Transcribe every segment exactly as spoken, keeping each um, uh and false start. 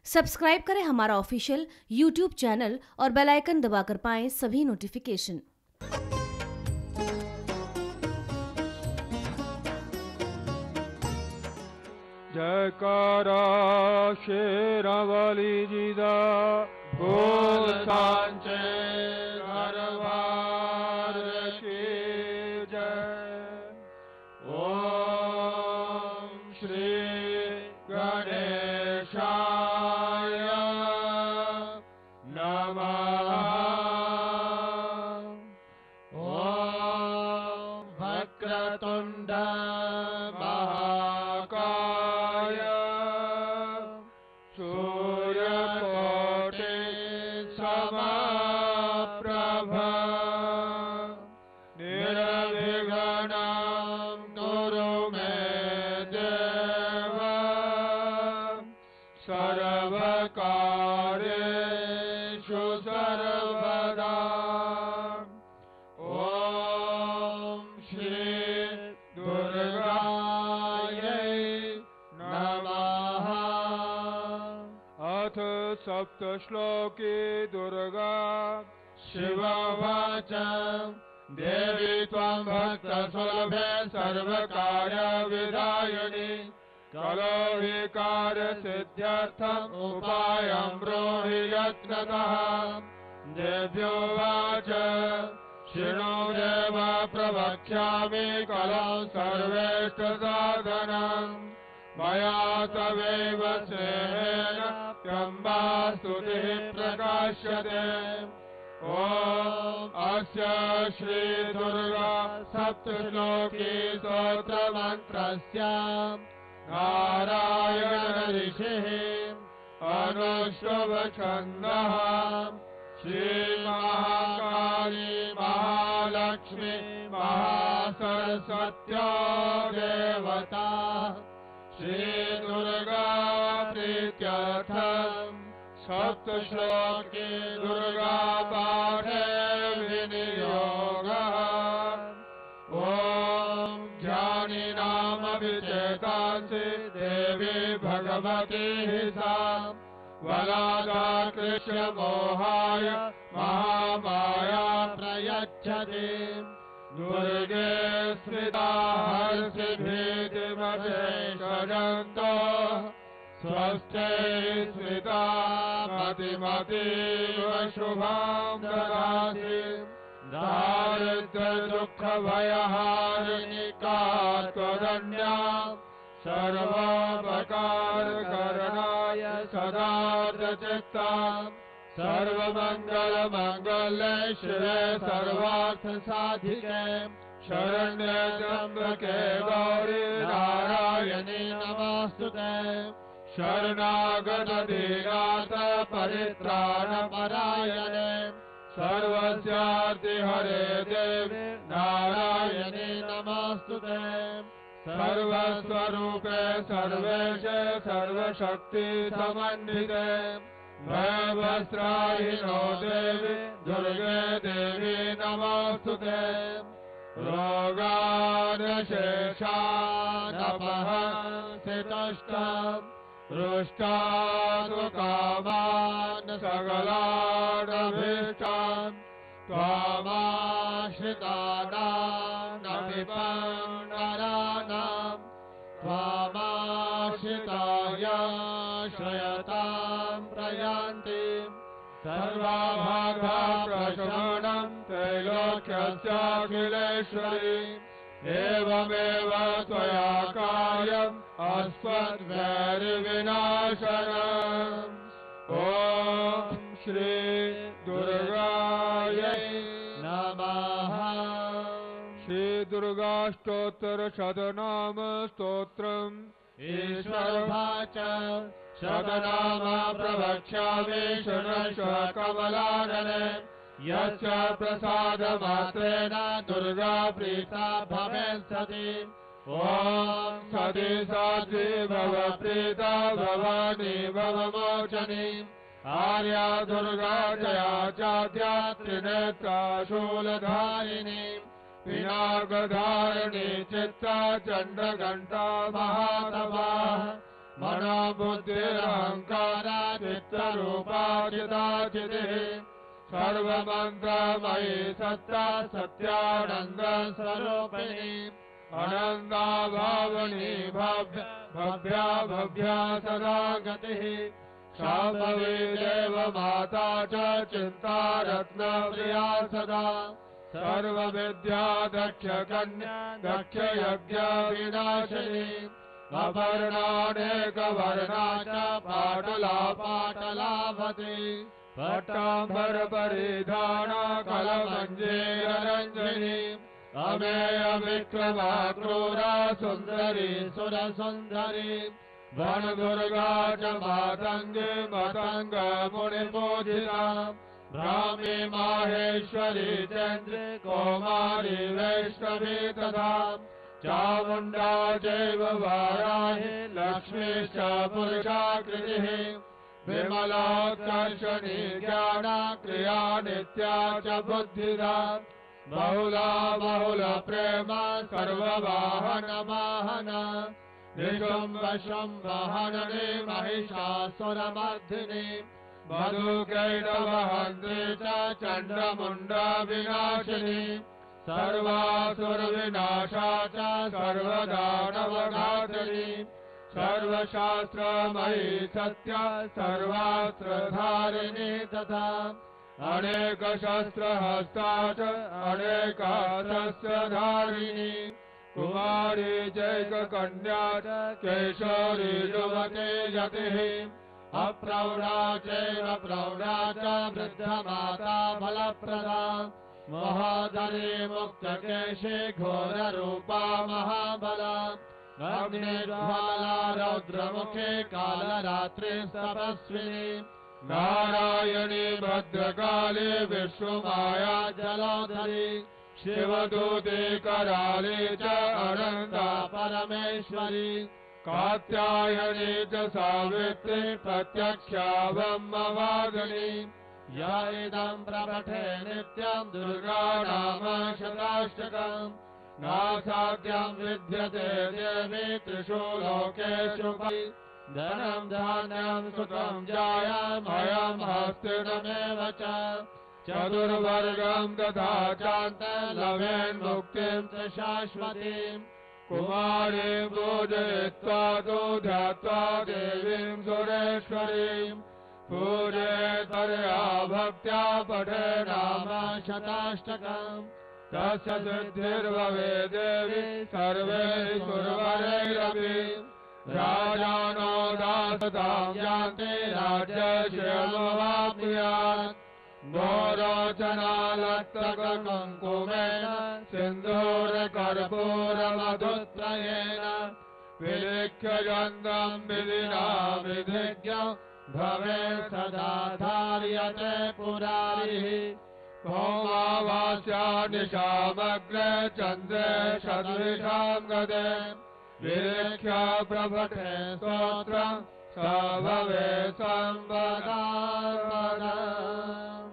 Subscribe करें हमारा official YouTube channel और बेल आइकन दबाकर पाएं सभी नोटिफिकेशन। जयकारा शेरावाली जी दा बोल सांचे दरबार की जय। ओम श्री गणेशाय नमः। ओम वक्रतुंड महाकाय सूर्यकोटि समप्रभ निर्विघ्नं कुरु मे देव सर्वकार्येषु सर्वदा। ओम श्री दुर्गायै नमः। अथ सप्तश्लोकी दुर्गा शिववाच देवी त्वं भक्तसुलभे सर्वकार्यविधायिनी कलो विकारसिद्ध्यर्थम् उपायं ब्रूहि यत्नतः। देव्योवाच शृणु देव प्रवक्ष्यामि कलौ सर्वेष्टसाधनम् मया तवैव स्नेहेन त्र्यम्बा स्तुतिः प्रकाश्यते। ओम अस्य श्री दुर्गा सप्तश्लोकी स्तोत्रमन्त्रस्य नारायण ऋषिः अनुष्टुप्छन्दः श्री महाकाली महालक्ष्मी महासरस्वत्या देवता श्री दुर्गा प्रीत्यर्थम् सप्तश्लोकी दुर्गा पाठे विनियोगः। ओम ज्ञानिनामभिचेतांसि देवी भगवती सा वलादाकृष्य मोहाय महामाया प्रयच्छति। दुर्गे स्मृता हर्षि भीतिमपेक्षजन्तो स्वस्ते स्मृता मतिमतीव शुभां ददासि। दारिद्र्य दुःख भयहारिणि का त्वदन्या सर्वोपकारकरणाय सदार्धचित्ता सर्वमंगल मंगल्ये शिवे सर्वार्थसाधिके शरण्ये त्र्यंबके गौरी नारायणी नमोस्तुते। शरणागत दीनाथ परित्राणपरायणे सर्वस्यार्ति हरे देवी नारायणी नमोस्तुते। सर्वस्वरूपे सर्वेशे सर्वशक्ति समन्विते भयवस्त्राहिनो देवी दुर्गे देवी नमोस्तुते। रोगानशेषानपहंसि तुष्टम् रुष्टादुकामान् सकलानभीष्टान् त्वामाश्रितानां विपन्नराणां त्वामाश्रिताय श्रयतां प्रयान्ति। सर्वाभागा प्रशमनं त्रैलोक्यस्याखिलेश्वरी एवमेव त्वया कार्यम् अस्मद्वैरिविनाशनम्। ओम श्री दुर्गायै नमः। श्री दुर्गा स्तोत्र शतनाम स्तोत्रम् ईश्वरवाच शतनाम प्रवक्ष्यामि शृणुष्व कमलानने। यस्य प्रसादमात्रेण दुर्गा प्रीता भवेत् सति। ओम सति साध्वी भव प्रीता भवानी भव मोचनी। आर्या दुर्गा जया चाद्या त्रिनेत्रा शूलधारिणी पिनाकधारिणी चित्ता चण्डघण्टा महातपा मनोबुद्धिरहंकारा चित्तरूपा चिदाचितिः सर्वमन्त्रमयी सत्ता सत्यानन्दस्वरूपिणी अनन्दा भावनी भव्य भव्या भव्या सदा गतिः सा भवे देव माता च चिन्ता रत्नप्रिया सदा सर्वविद्या दक्ष कन्या दक्ष यज्ञ विनाशिनी अपर्णानेकवर्णा च पाटला पाटलावती पट्टाम्बर परिधाना कलमञ्जीररञ्जनी अमेय विक्रमा क्रूरा सुन्दरी सुरसुन्दरी वनदुर्गा च मातङ्गी मतङ्ग मुनिपूजिता ब्राह्मी माहेश्वरी चन्द्र कौमारी वैष्णवी तथा चामुण्डा चैव वाराही लक्ष्मीश्च पुरुषाकृतिः विमलाकर्षणी ज्ञाना क्रिया नित्या च बुद्धिदा बहुला बहुल प्रेम सर्ववाहन वाहन निशुम्भ शुम्भ हनने महिषासुरमर्दिनी मधुकैटवहन्त्री च चण्डमुण्ड विनाशिनी सर्वासुरविनाशा च सर्वदानवघातिनी सर्वशास्त्रमयी सत्या सर्वास्त्रधारिणी तथा अनेकशस्त्रहस्ता च अनेकास्त्रधारिणी कुमारी चैककन्या च केशरी युवती यतिः अप्रौढा चैव प्रौढा च वृद्धमाता फलप्रदा महाधरी मुक्तकेशी घोररूपा महाबला अग्निज्वाला रौद्रमुखे कालरात्रि तपस्विनी नारायणी भद्रकाली विश्वमाया जलोदरी शिवदूते कराले च अनन्ता परमेश्वरी कात्यायनी च सावित्री प्रत्यक्षा ब्रह्मवादिनी या इदं प्रपठे नित्यं दुर्गा नाम शताष्टकम् नासाध्यं विद्यते देवी त्रिषु लोकेषु धनं धान्यं सुखं जायामयं हस्तिनमेव च चतुर्वर्गं तथा चान्तलवेन् मुक्तिं च शाश्वतीं कुमारीं पूजयित्वा तु ध्यात्वा देवीं सुरेश्वरीं पूजयेतर्या भक्त्या पठे नाम शताष्टकम् तस्य सिद्धिर्भवे देवी सर्वैर्वरैरपि राजानो दासतां यान्ति राज्यक्षेमवाप्नुयात् मोरोचनालत्तककुङ्कुमेन सिन्दूरकर्पूरमधुत्रयेण विलिख्य गन्धं विधिना विधिज्ञं भवेत् सदा धार्यते पुरारिः भौमावास्या निशामग्रे चन्द्रे सदृशां गदे विलिख्य प्रपठे स्तोत्रं स भवे संवदात्मनम्।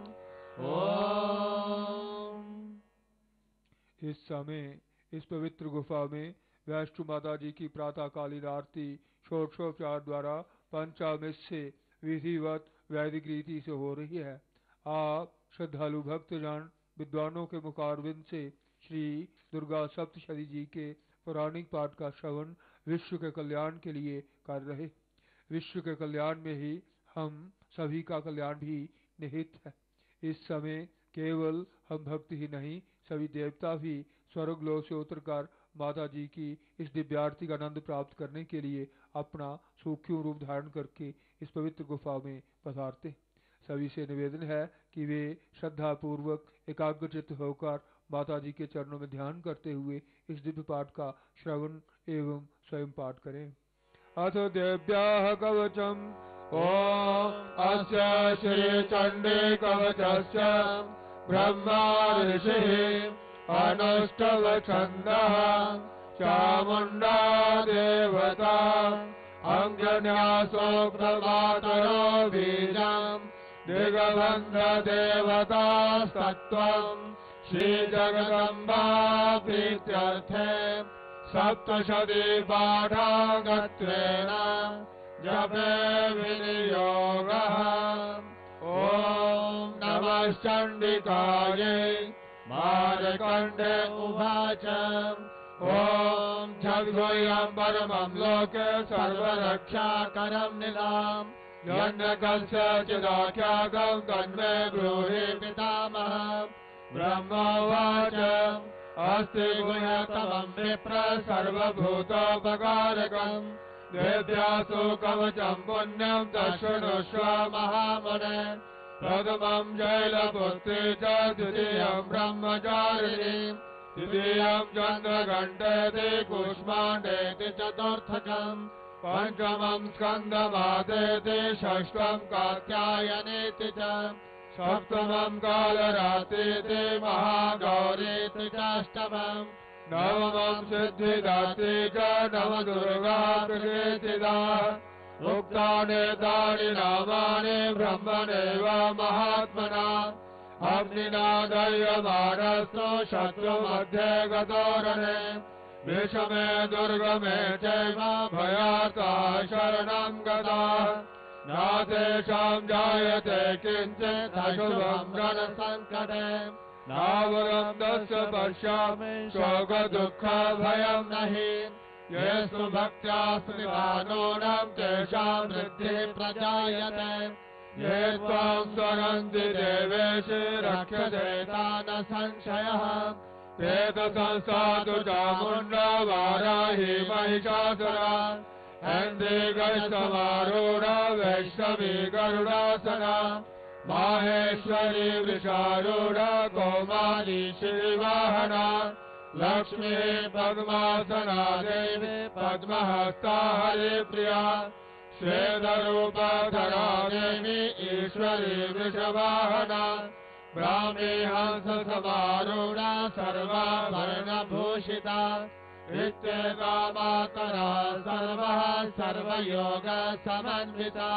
ओम। इस समय इस पवित्र गुफा में वैष्णो माता जी की प्रातःकालीन आरती षोडशोपचार द्वारा पंचामृत से विधिवत वैदिक रीति से हो रही है। आप श्रद्धालु भक्तजन विद्वानों के मुखारविंद से श्री दुर्गा सप्तशती जी के पौराणिक पाठ का श्रवण विश्व के कल्याण के लिए कर रहे। विश्व के कल्याण में ही हम सभी का कल्याण भी निहित है। इस समय केवल हम भक्त ही नहीं, सभी देवता भी स्वर्गलोक से उतरकर माता जी की इस दिव्य आरती का आनंद प्राप्त करने के लिए अपना सूक्ष्म रूप धारण करके इस पवित्र गुफा में पधारते। सभी से निवेदन है कि वे श्रद्धा पूर्वक एकाग्रचित्त होकर माता जी के चरणों में ध्यान करते हुए इस दिव्य पाठ का श्रवण एवं स्वयं पाठ करें। अथ देव्याः कवचम् ओम अस्य श्री चंडी कवचस्य ब्रह्मा ऋषिः अनुष्टव छन्दः चामुण्डा देवता अंजन्यासो प्रमातरो बीजम् दिगबन्ध देवता सत्त्वम् श्रीजगदम्बा प्रीत्यर्थे सप्तशती पाठागत्वेन जपे विनियोग चण्डिकायै मार्कण्डे उवाच ॐ जगद्गुह्यं परमं लोके सर्वरक्षाकरं निलाम् यज्ञकस्यचिदाख्यातं तन्मे ब्रूहि पितामहः ब्रह्मोवाच अस्ति गुह्यतमं विप्र सर्वभूतोपकारकम् देव्यासु कवचं पुण्यं दशृणुष्व महामुने प्रथमं शैलपुत्री च द्वितीयं ब्रह्मचारिणी तृतीयं चन्द्रघण्टेति कूष्माण्डेति चतुर्थकम् पंचमं स्कन्दमादेति षष्ठं कात्यायनेति च सप्तमं कालरात्रिति महागौरीति चाष्टमम् नवमं सिद्धिदात्री च नवदुर्गा प्रकृतिदा उक्तानि नामानि ब्रह्मणेव महात्मना अग्निना दह्यमानस्तु शत्रुमध्ये गतो रणे विषमे दुर्गमे चैव भयार्ता शरणं गताः न तेषां जायते किञ्चित् अशुभं रणसङ्कटे नावरं तस्य पश्यामि शोकदुःखभयं नहि ये सुभक्त्या स्मृतानूनं तेषां वृद्धिः प्रजायते ये त्वां स्मरन्ति देवेश रक्षते तान् संशयः वेदसंस्थातु चामुण्डा वाराही महिषासुरा ऐन्द्रिकसमारूढा वैष्णवी गरुडासना माहेश्वरी वृषारूढा कौमारी श्रीवाहना लक्ष्मी पद्मासना देवी पद्महस्ता हरिप्रिया श्वेतरूपधरा देवी ईश्वरी वृषवाहना ब्राह्मी हंस समारूढा सर्वाभरणभूषिता इत्येता मातरा सर्वः सर्वयोग समन्विता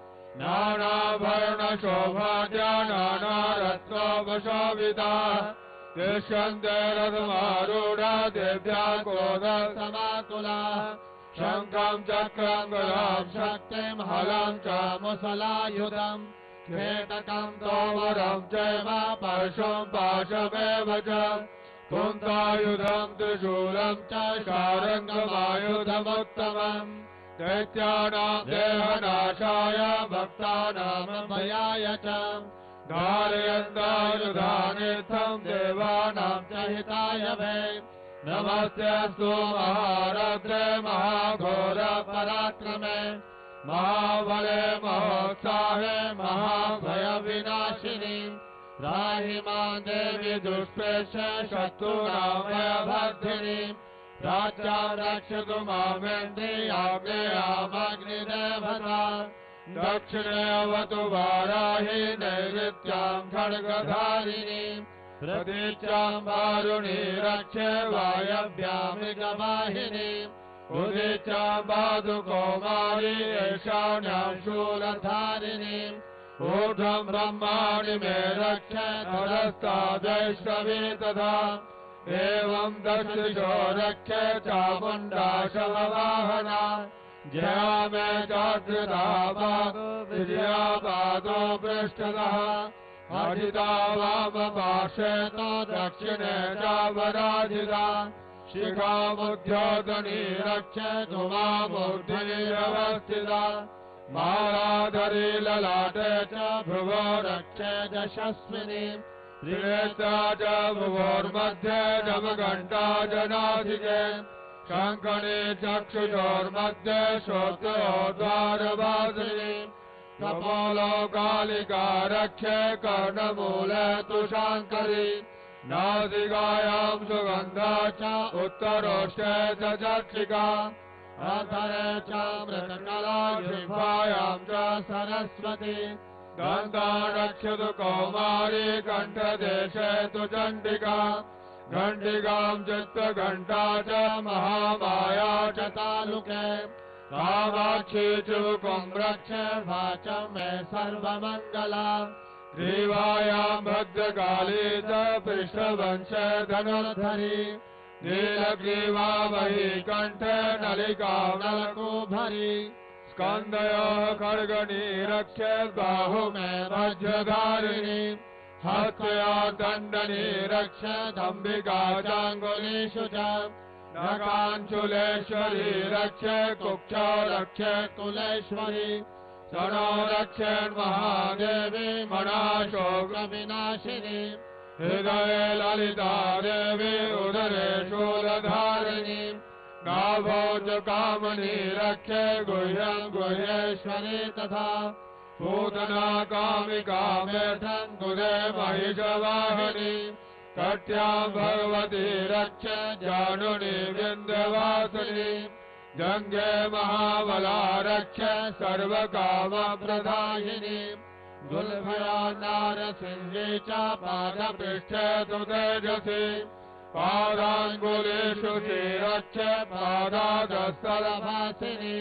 नानाभरणशोभाद्या नानारत्नोपशोभिता तिष्ठन्ते रथमारूढा देव्या क्रोधसमाकुला शङ्खं चक्रं गदां शक्तिं हलं च मुसलायुधम् खेटकं तोमरं चैव परशुं पाशमेव च कुन्तायुधं त्रिशूलं च शारङ्गमायुधमुत्तमम् दैत्यानां देहनाशाय भक्तानां भयाय च धारयन्तायुधानित्थं देवानां च हिताय वै नमस्तेऽस्तु महारद्रे महाघोरपराक्रमे महाबले महोत्साहे महाभयविनाशिनी राहि मां देवी दुष्प्रेक्ष शत्रूणामयभर्धिनी राज्यां रक्षतु मामेन्द्रियाग्नेयामग्निदेवता दक्षिणे अवतु वाराहि नैऋत्यां खड्गधारिणी प्रतीच्यां वारुणी रक्षे वायव्यामिकवाहिनी उदीच्यां पादुकौमारी ईशान्यां शूलधारिणी ऊर्ध्वं ब्रह्माणि मे रक्ष धरस्तादैष्णवी तथा एवं दक्षिणो रक्ष चामुण्डा शववाहना जया मे चाकृता पादो विजया पादो पृष्ठतः अजिता वामपार्श्वे तो दक्षिणे चावराजिता शिखामुद्योतनी रक्षतु मामूर्ध्निरवस्थिता मालाधरी ललाटे च भ्रुवो रक्षे यशस्विनी त्रिनेत्रा च भ्रुवोर्मध्ये नवघण्टा जनाधिके शङ्खनी चक्षुषोर्मध्ये श्रोत्रयोर्द्वारवासिनी कपोलो कालिका रक्षे कर्णमूले तुषाङ्करी नासिकायां सुगन्धा च उत्तरोष्ठे च चक्षिका अधरे च मृतकला जिह्वायां च सरस्वती दन्ता रक्षतु कौमारी कण्ठदेशे तु चण्डिका घण्टिकां चित्तघण्टा च महामाया च तालुके कामाक्षी चुबुकं रक्ष वाचं मे सर्वमङ्गला ग्रीवायां भद्रकाली च पृष्ठवंशे धनुर्धरी नीलग्रीवा वही कण्ठे नलिकां नलकूभरी स्कन्दयोः खड्गनी रक्षेत् बाहु मे वज्रधारिणी हस्तया दण्डने रक्षदम्बिका चाङ्गुलीषु च नगाञ्चुलेश्वरी रक्ष कुक्षौ रक्ष कुलेश्वरी सनो रक्षन्महादेवी मनाशोकविनाशिनी हृदये ललिता देवी उदरे शूलधारिणी नाभौ च कामनी रक्ष गुह्यं गुह्येश्वरी तथा पूतना कामिका मेधं गुदे महिषवाहिनी कट्यां भगवती रक्ष जानुनी विन्ध्यवासिनी जङ्गे महाबला रक्ष सर्वकामप्रदायिनी गुल्भया नारसिंहे च पादपृष्ठे तु तेजसी पादाङ्गुलीषु रक्ष पादादस्तलभासिनी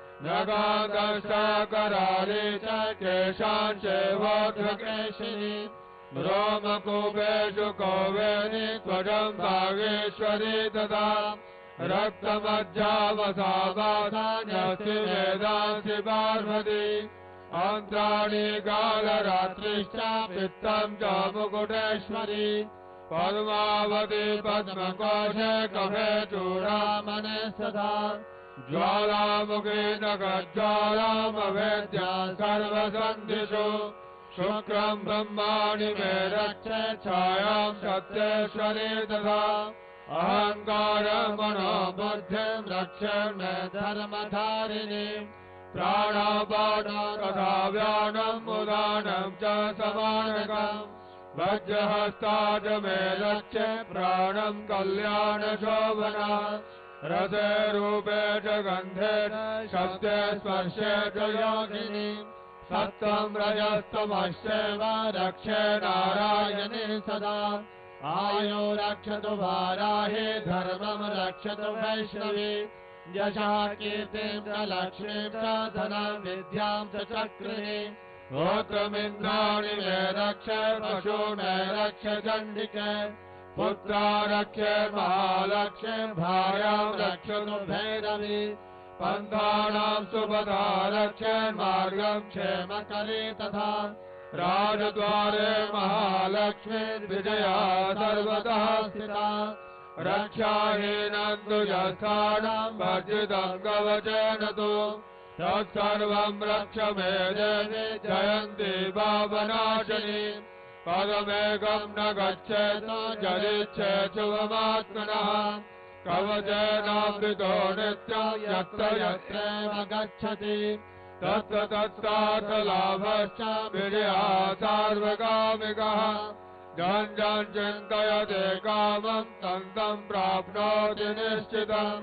नगादशकराले च केशाञ्चैवोद्धकेशिनी रोमकूपेषु कौवेनि त्वजं भागेश्वरी तथा रक्तमज्जावसावासान्यस्ति वेदांसि पार्वती अन्त्राणि कालरात्रिश्च पित्तं च मुकुटेश्वरी पद्मावती पद्मकोशे कफे चूडामणे सदा ज्वालामुखे नखज्वालामवेद्या सर्वसन्धिषु शुक्रं ब्रह्माणि मे रक्ष छायां सत्येश्वरी तथा अहङ्कारं मनोबुद्धिं रक्ष मे धर्मधारिणी प्राणापानं तथा व्यानं उदानं च समानकम् वज्रहस्ताज मे रक्ष प्राणं कल्याणशोभना रसे रूपे च गन्धे शब्दे स्पर्शे च योगिनी सत्त्वं रजस्तमश्चैव रक्षे नारायणी सदा आयो रक्षतु वाराहे धर्मं रक्षतु वैष्णवी यशः कीर्तिं च लक्ष्मीं च धनं विद्यां च चक्रिणी गोत्रमिन्द्राणि मे रक्ष पशु मे रक्ष चण्डिके पुत्रा रक्ष महालक्ष्मीं भार्यां रक्षतु भैरवी पन्थानां सुपदा रक्ष मार्गं क्षेमकरी तथा राजद्वारे महालक्ष्मी विजया सर्वतः स्थिता रक्षाहीनं दुजस्थानं भर्जितं कवचेन तु तत्सर्वं रक्ष मे देवी जयन्ती पापनाशिनी पदमेकं न गच्छेत् जलिच्छेत् शुभमात्मनः कवचेनावृतो नित्यं यत्र यत्रैव गच्छति तत्र तत्रार्थलाभश्च विजया सार्वकामिकः जन् जन् चिन्तयते कामं तं तं प्राप्नोति निश्चितम्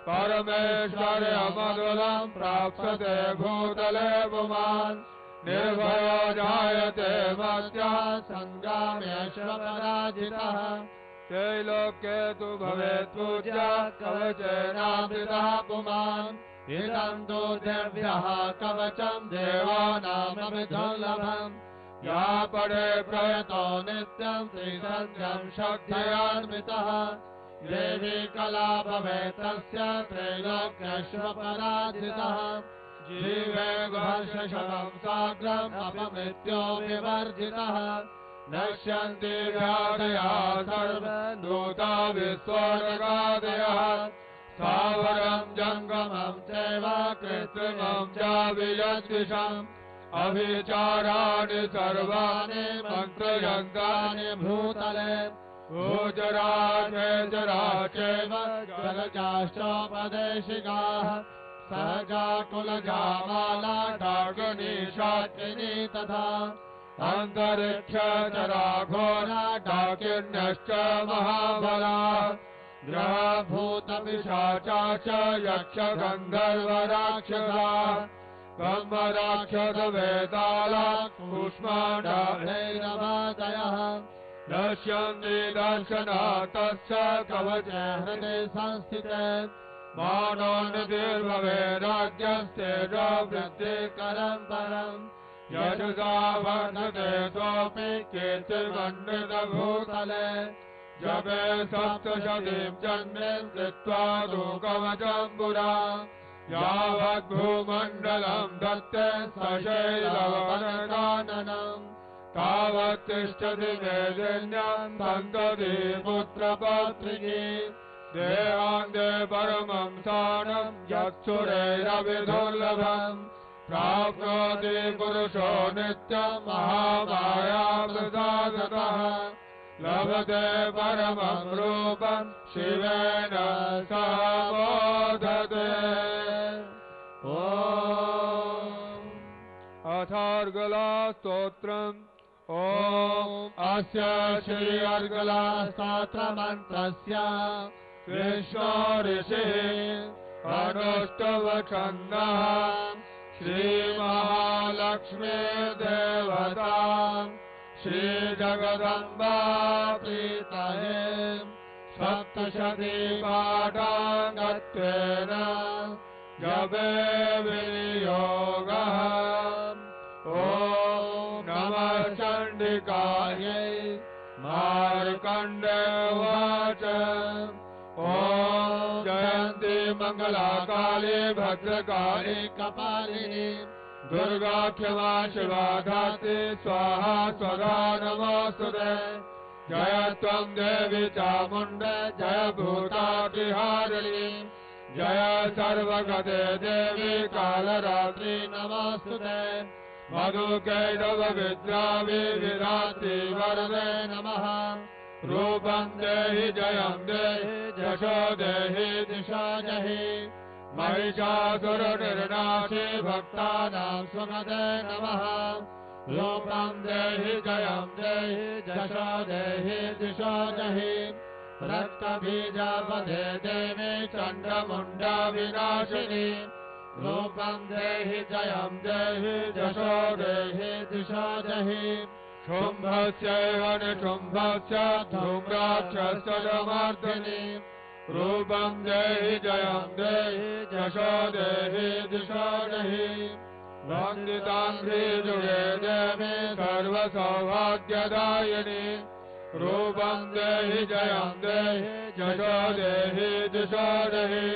परमेश्वर्यमतुलं प्राप्स्यते भूतले पुमान् निर्भयो जायते मर्त्यः सङ्ग्रामेष्वपराजितः त्रैलोक्ये तु भवेत् पूज्यः कवचेनावृतः पुमान् इदं तु दिव्यः कवचं देवानामपि दुर्लभम् या पठे प्रयतो नित्यं त्रिसन्ध्यं शक्त्यान्वितः देवी कला भवेत् तस्य त्रैलोक्येष्वपराजितः जीवे वर्षशतं साग्रम् अपमृत्यो विवर्जितः नश्यन्ति व्याधयः सर्वदूता विस्फोटकादयः स्थावरं जङ्गमं चैव कृत्रिमं च वियद्विषम् अभिचाराणि सर्वाणि मन्त्रयन्त्राणि भूतले भूजरा चेजरा चैव जलजाश्चोपदेशिकाः सहजा कुलजा माला डाकिनी शाकिनी तथा अन्तरिक्षचरा घोरा डाकिन्यश्च महाबलाः ग्रहभूतपिशाचा च यक्षगन्धर्वराक्षसाः ब्रह्मराक्षसवेताला कूष्माण्डभैरवादयः नश्यन्ति दर्शनात् तस्य कवचे हृदि संस्थिते मानोन्नतिर्भवेदाद्यस्तेजो वृद्धिकरं परम् यशसा वर्धते सोऽपि कीर्तिमण्डितभूतले जपे सप्तशतीं जन्मीं कृत्वा तु कवचं पुरा यावद्भूमण्डलं दत्ते सशैलवनकाननम् तावत् यावत्तिष्ठति मेदिन्यां सन्तति पुत्रपौत्रिकी देहान्ते परमं स्थानं यत्सुरैरभिदुर्लभम् प्राप्नोति पुरुषो नित्यं महामाया प्रसादतः लभते परमं रूपं शिवेन सह बोधते। अथार्गला स्तोत्रम् ॐ अस्य श्री अर्गला स्तोत्रमन्त्रस्य कृष्णो ऋषिः अनुष्टुवछन्दः श्रीमहालक्ष्मी देवता श्रीजगदम्बा प्रीतये सप्तशती पाठाङ्गत्वेन जपे विनियोगः। ॐ नमः चण्डिकायै मार्कण्डेय उवाच ॐ जयन्ती मङ्गलाकाली भद्रकाली कपालिनी दुर्गा क्षमा शिवा धात्री स्वाहा स्वधा नमोऽस्तुते। जय त्वं देवी चामुण्डे जय भूतातिहारिणी जय सर्वगते देवी कालरात्रि नमोऽस्तुते। मधुकैटभ विद्रावि विरात्रि वरदे नमः। रूपं देहि जयं देहि यशो देहि दिशा जहि महिषासुरनिर्नाशे भक्तानां सुमते नमः। रूपं देहि जयं देहि यशो देहि दिशा जहि रक्तबीजपदे देवी चण्डमुण्डा विनाशिनी रूपं देहि जयं देहि यशो देहि दिशा जहि शुम्भस्यैव निशुम्भस्य धूम्राक्षस्य जमार्दनि रूपं देहि जयं देहि यशो देहि दिशा जहि वन्दिताङ्घ्रिजुगे देवी सर्वसौभाग्यदायिनी रूपं देहि जयं देहि यशो देहि दिशा जहि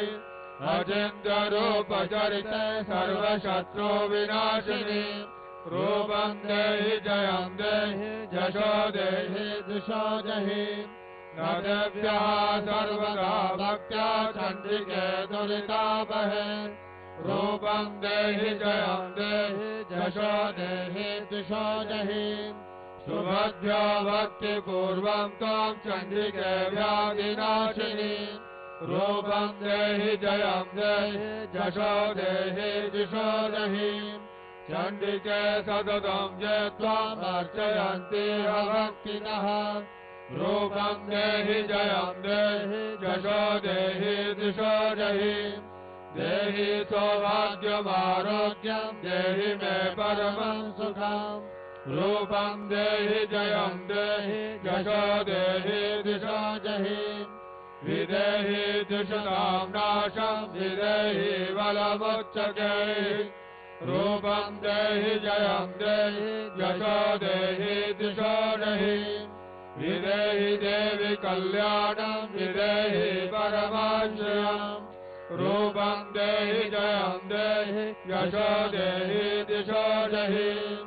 अचिन्त्यरूपचरिते सर्वशत्रु विनाशिनी रूपं देहि जयं देहि यशो देहि दिशा जहि न देव्यः सर्वदा भक्त्या चण्डिके दुरितापहे रूपं देहि जयं देहि यशो देहि दिशा जहि सुभद्र्या भक्तिपूर्वं त्वां चण्डिके व्याधिनाशिनी रूपं देहि जयं देहि यशो देहि दिशा जहि चण्डिके सततं ये त्वामर्चयन्ति भक्तिनः रूपं देहि जयं देहि यशो देहि दिशा जहि देहि सौभाग्यमारोग्यं देहि मे परमं सुखम् रूपं देहि जयं देहि यशो देहि दिशा जहि विदेहि दुष्टां नाशं विदेहि बलमुच्चकैः रूपं देहि जयं देहि यशो देहि दिशा जहि विदेहि देवि कल्याणं विदेहि परमाश्रयम् रूपं देहि जयं देहि यशो देहि दिशा जहि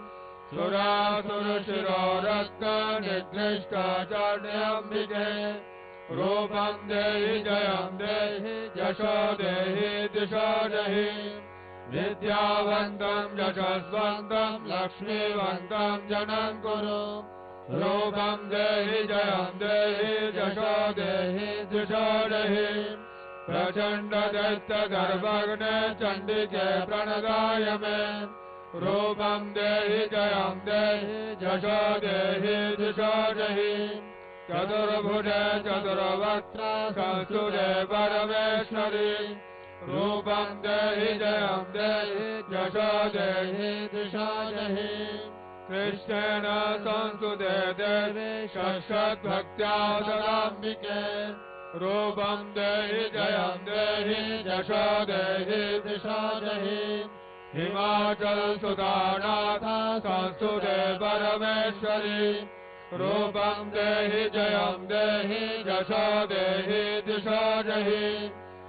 सुरासुरशिरोरत्ननिघ्निष्टाचार्याम्बिके रूपं देहि जयं देहि यशो देहि दिशा जहि विद्यावन्तं यशस्वन्तं लक्ष्मीवन्तं जनं कुरु रूपं देहि जयं देहि यशो देहि दिशा जहि प्रचण्डदैत्यगर्भग्ने चण्डिके प्रणदाय मे रूपं देहि जयं देहि यशो देहि दिशा जहि चतुर्भुजे चतुर्वक्त्र संस्तुते परमेश्वरी रूपं देहि जयं देहि यशो देहि दिशा जहि कृष्णेन संस्तुते देवी षट्भक्त्या सदाम्बिके रूपं देहि जयं देहि यशो देहि दिशा जहि हिमाचल सुधानाथ संस्तुते परमेश्वरी रूपं देहि जयं देहि यशो देहि दिशा जहि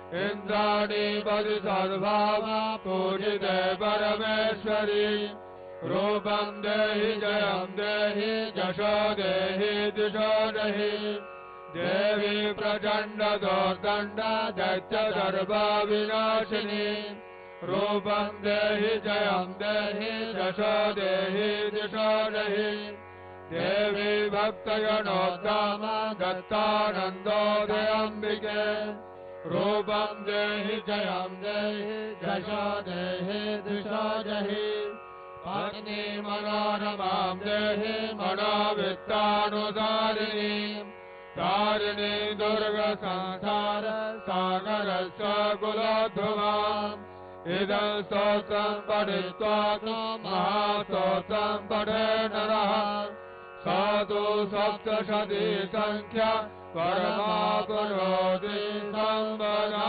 इन्द्राणि पदि सद्भावा पूजिते परमेश्वरी रूपं देहि जयं देहि यशो देहि दिशो देहि देवी प्रचंड दोर्दंड दैत्य सर्व विनाशिनी रूपं देहि जयं देहि यशो देहि दिशो देहि देवी भक्तजनोद्धाम दत्तानन्दोदयाम्बिके रूपं देहि जयं देहि यशो देहि दिशो देहि पत्नी मनोरमां देहि मनोवित्तानुसारिणी तारिणी दुर्ग संसार सागरस्य कुलोद्भवाम् इदं स्तोत्रं पठित्वा महास्तोत्रं पठे नरः साधु सप्तशती संख्या परमापुरोति संवदा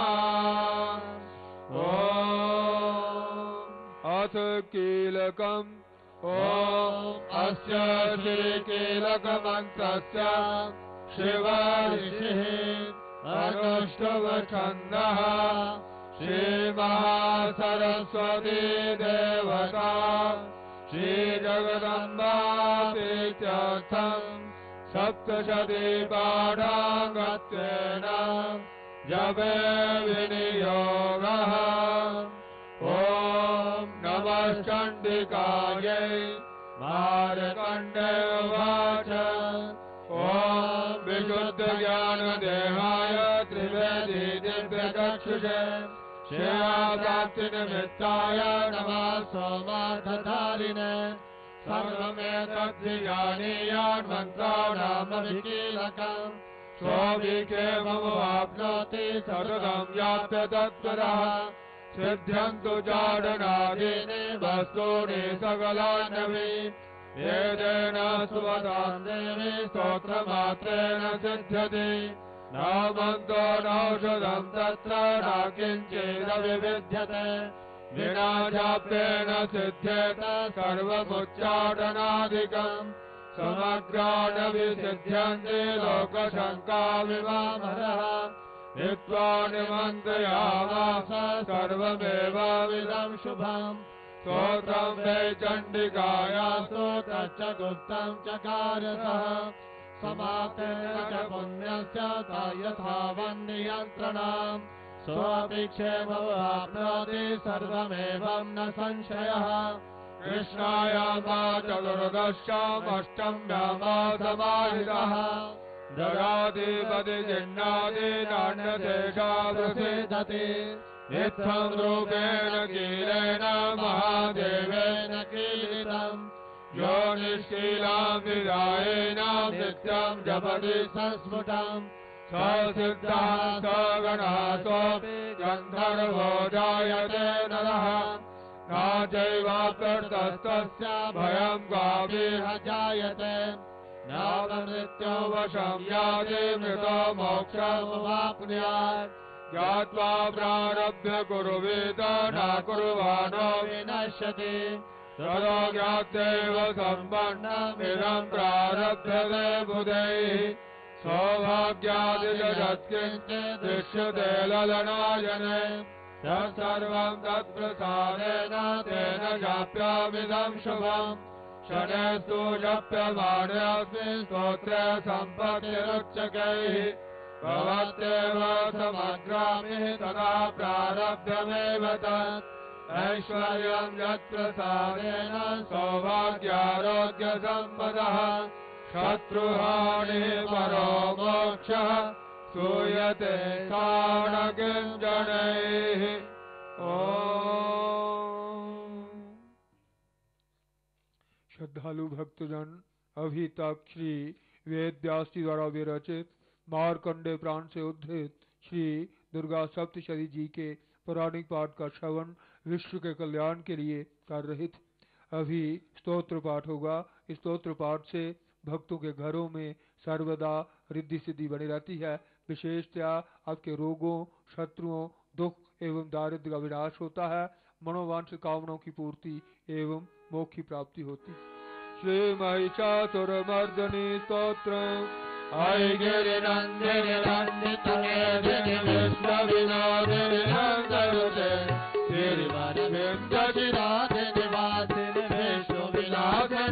अथ कीलकम् ॐ अस्य श्रीकीलकमन्त्रस्य शिवऋषिः अनुष्टुवछन्दः श्रीमहासरस्वती देवता श्रीजगदम्बा प्रीत्यर्थम् सप्तशती पाठाङ्गत्वेन जपे विनियोगः ॐ नमः चण्डिकायै मार्कण्डे उवाच ॐ विशुद्धज्ञानदेहाय त्रिवेदी दिव्यचक्षुषे श्रेयाप्राप्तिनिमित्ताय नमः सोमार्थधारिणे सर्वमेतद्विजानीयान् मन्त्राणामभिकीलकम् सोऽभिक्षेममवाप्नोति सततं व्याप्य तत्त्वतः सिद्ध्यन्तु जाडनादीनि वस्तूनि सकलान्यपि वेदेन सुवतां देवी स्तोत्रमात्रेण सिद्ध्यति न मन्तो नौषधं तत्र न किञ्चिदविविध्यते विना जाप्येन सिद्ध्येत सर्वमुच्चाटनादिकम् समग्राणविसिद्ध्यन्ति लोकशङ्काविवामरः हित्वा निमन्त्रयामास सर्वमेवाविदं शुभम् स्तोत्रं वै चण्डिकायास्तु तच्च गुप्तं चकारसः समाप्तेन च पुण्यस्य यथा वन्नियन्त्रणाम् सोऽभिक्षेमवाप्नोति सर्वमेवं न संशयः कृष्णायामा चतुर्दश्यामष्टम्यामा समाहितः ददाधिपति जिह्नादि नान्यदेशा प्रसीदति इत्थं रूपेण कीलेन महादेवेन कीलितम् यो निष्कीलां विदायेन नित्यं जपति संस्फुटम् स सिद्धः स गणः सोऽपि गन्धर्वो जायते नरः न चैवाप्यर्थस्तस्य भयं गाभिः जायते नामृत्यो वशं याति मृतो मोक्षमवाप्नुयात् ज्ञात्वा प्रारभ्य कुरुवीत न कुर्वाणो विनश्यति ततो ज्ञात्यैव सम्पन्नमिदं प्रारभ्यते बुधैः सौभाग्यादिजत्किञ्चित् दृश्यते ललनायने तत्सर्वं तत्प्रसादेन तेन जाप्यामिदं शुभम् शनैस्तु जप्यमाणोऽस्मिन् स्तोत्रे सम्पत्तिरुच्यकैः भवत्येव समग्रामिः तदा प्रारब्धमेव तत् ऐश्वर्यं यत्प्रसादेन सौभाग्यारोग्यसम्पदः शत्रुहानिः परो मोक्षः सूयते साणकिञ्जनैः ॐ श्रद्धालु भक्तजन अभी तक श्री वेद व्यास जी द्वारा विरचित मार्कंडे पुराण से उद्धृत श्री दुर्गा सप्तशती जी के पौराणिक पाठ का श्रवण विश्व के कल्याण के लिए कर रहे थे। अभी स्तोत्र पाठ होगा। इस स्तोत्र पाठ से भक्तों के घरों में सर्वदा रिद्धि सिद्धि बनी रहती है। विशेषतया आपके रोगों, शत्रुओं, दुख एवं दारिद्र्य का विनाश होता है। मनोवांछित कामनाओं की पूर्ति एवं मोक्ष की प्राप्ति होती। श्री महिषासुरमर्दिनी स्तोत्र। ऐगिरिनन्दिनि नन्दितमेदिनि विश्वविनोदिनि नन्दनुते श्रीमन्विन्दशिरादिनि वासिनि विष्णु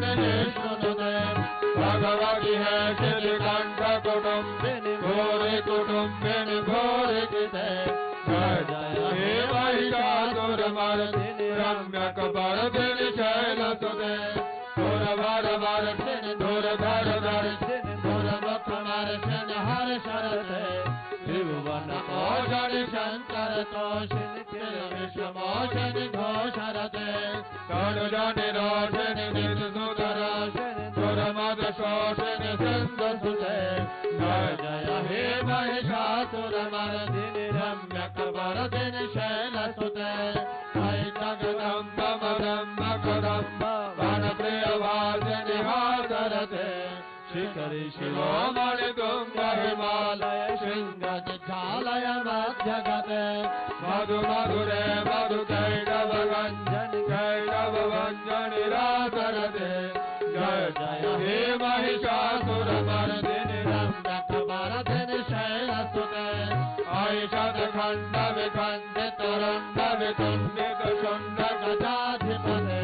निष्णुते भगवती है श्रीकंठ कुटुंबिनी भूरि कुटुंबिनी भूरि कृते जय जय हे महिषासुरमर्दिनि रम्यकपर्दिनि शैलसुते दुर्भरवर्षिणि दुर्धरवर्षिणि दुर्मुखमर्षिणि हर्षरते त्रिभुवनमोषणि शङ्करतोषिणि विश्वमोषणि घोषरते तनुजनिरोषिणि निजसुतरोषिणि दुर्मदशोषिणि सिन्धुसुते जय जय हे महिषासुरमर्दिनि रम्यकपर्दिनि शैलसुते ऐकगदम्ब मदम्ब कदम्ब वनप्रियवासिनि हासरते शिखरि शिरोमणि तुंग हिमालय शृंगनिच्छालय मध्यगते मधु मधुरे मधु कैटभ गञ्जनि कैटभ भञ्जनि रासरते जय जय हे महिषासुरमर्दिनि रम्यकपर्दिनि शैलसुते ऐषत खण्ड विखण्डित रुण्ड वितुण्डित शुण्ड गजाधिपते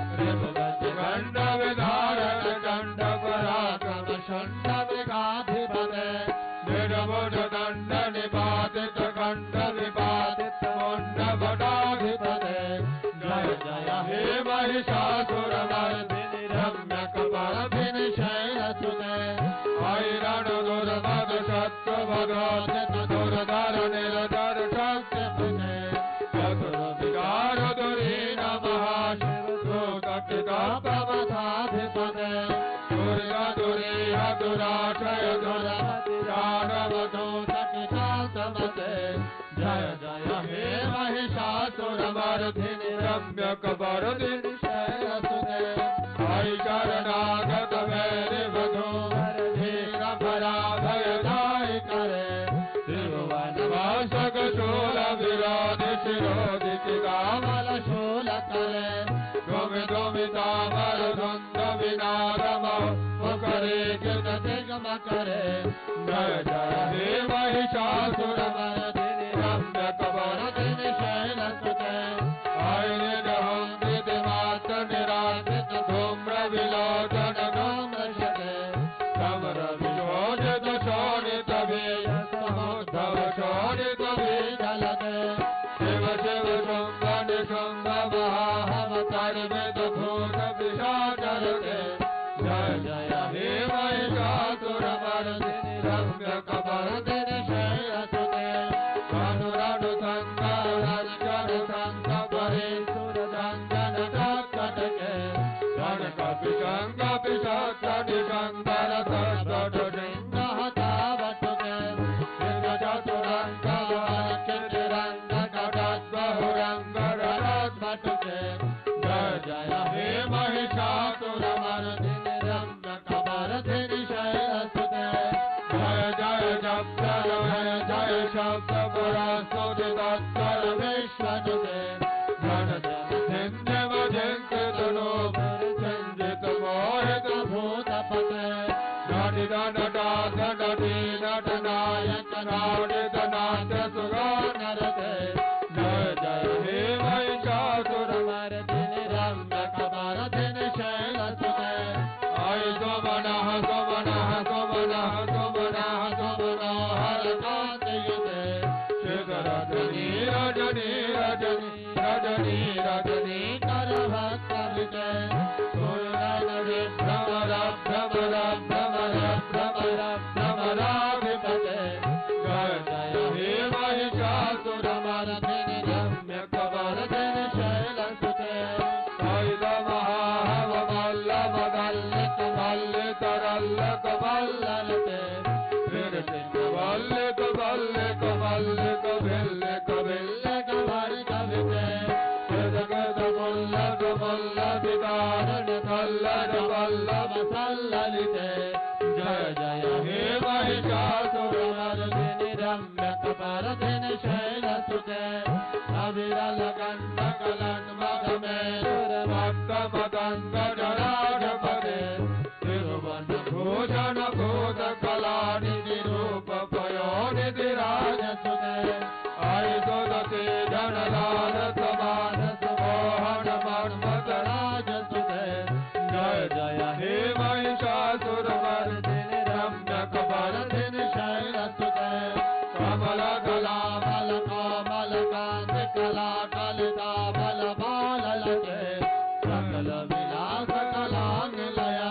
ऋभुगज विधारक दण्ड पराक्रम षण्ड विगाधिपते निर्भुज दण्ड निपातित खण्ड निपातित मुण्ड भटाधिपते जय जय हे महिषासुरमर्दिनि रम्यकपर्दिनि शैलसुते ऐरण दुर्मद शत्रु भगोदित दुर्धर निर्धर शक्तिपते चतुर विकार दुरीन महाशिव दूतकिता प्रमथाधिपते दुर्गा दुरीह दुराशय दुरमति राघव दूतकितान्तमते जय जय हे महिषासुरमर्दिनि रम्यकपर्दिनि शैलसुते ऐचरणागत वैरि वधूवर धीर पराभयदायि करे त्रिभुवनवासक शूल विरोधि शिरोधि चिदामल शूल करे गोमि गोमि तामर धुंद विनादम मुखरे कृत दिगम करे जय जय हे महिषासुरमर्दिनि रम्यकपर्दिनि शैलसुते ऐनिरहंकृत मात्र निराकृत धूम्र विलोचन धूम्रशते समर विलोचित शोणित बीज समुद्धव शोणित बीजलते शिव शिव शुंभ निशुंभ महाहवतर्विद भूत पिशाचरते जय जय हे महिषासुरमर्दिनि रम्यकपर्दिनि शैलसुते अनुरणु शंकर रंजन शंख परेशुर रंजन कटके गणकपि शंख पिशाचि शंकर सत्सठ सिंह हतावटुके सिंह चतुरंग ललित रंग कटद्बहुरंग रत्मटुके जय जय हे महिषासुरमर्दिनि रम्यकपर्दिनि शैलसुते जय जय शब्द जय जय शब्द पुरस्तुति तत्पर विश्वनुते जन जन सिंधव जिंकित नूप चिंजित मोहित भूतपते नटित नटाथ नटी नट नायक नाटित नाट्य सुगानरते जय जय हे महिषासुरमर्दिनि रम्यकपर्दिनि शैलसुते ऐ सुमनः सुमनः सुमनः सुमनः सुमनो हरकान्तयुते शिखरजनी रजनी रजनी रजनी रजनी करभक्तविते सुरनरि भ्रमर भ्रमर भ्रमर भ्रमर भ्रमराधिपते जय जय हे महिषासुरमर्दिनि रम्यकपर्दिनि शैलसुते कैद महाहव वल्लभ दल्लित मल्लित रल्लक वल्ललते विरसित वल्लित वल्लिक वल्लिक भिल्लिक भिल्लिक वर्गविते कृतकृत मुल्लक मुल्लविदारण कल्लर वल्लभ सल्ललिते जय जय हे महिषासुरमर्दिनि रम्यकपर्दिनि शैलसुते अविरल गण्डक लन्मदमेरुर भक्त मदङ्ग जराढपते त्रिभुवन भूषण भूत कलानिधि रूप पयोनिधि राजसुते आई सुदते जनलाल समानस मोहन मन्मथ राजसुते जय जय जय हे महिषासुरमर्दिनि रम्यकपर्दिनि शैलसुते कमलदलामल कोमलकान्ति कलाकलिता बलबाललते सकल विलास कलानिलय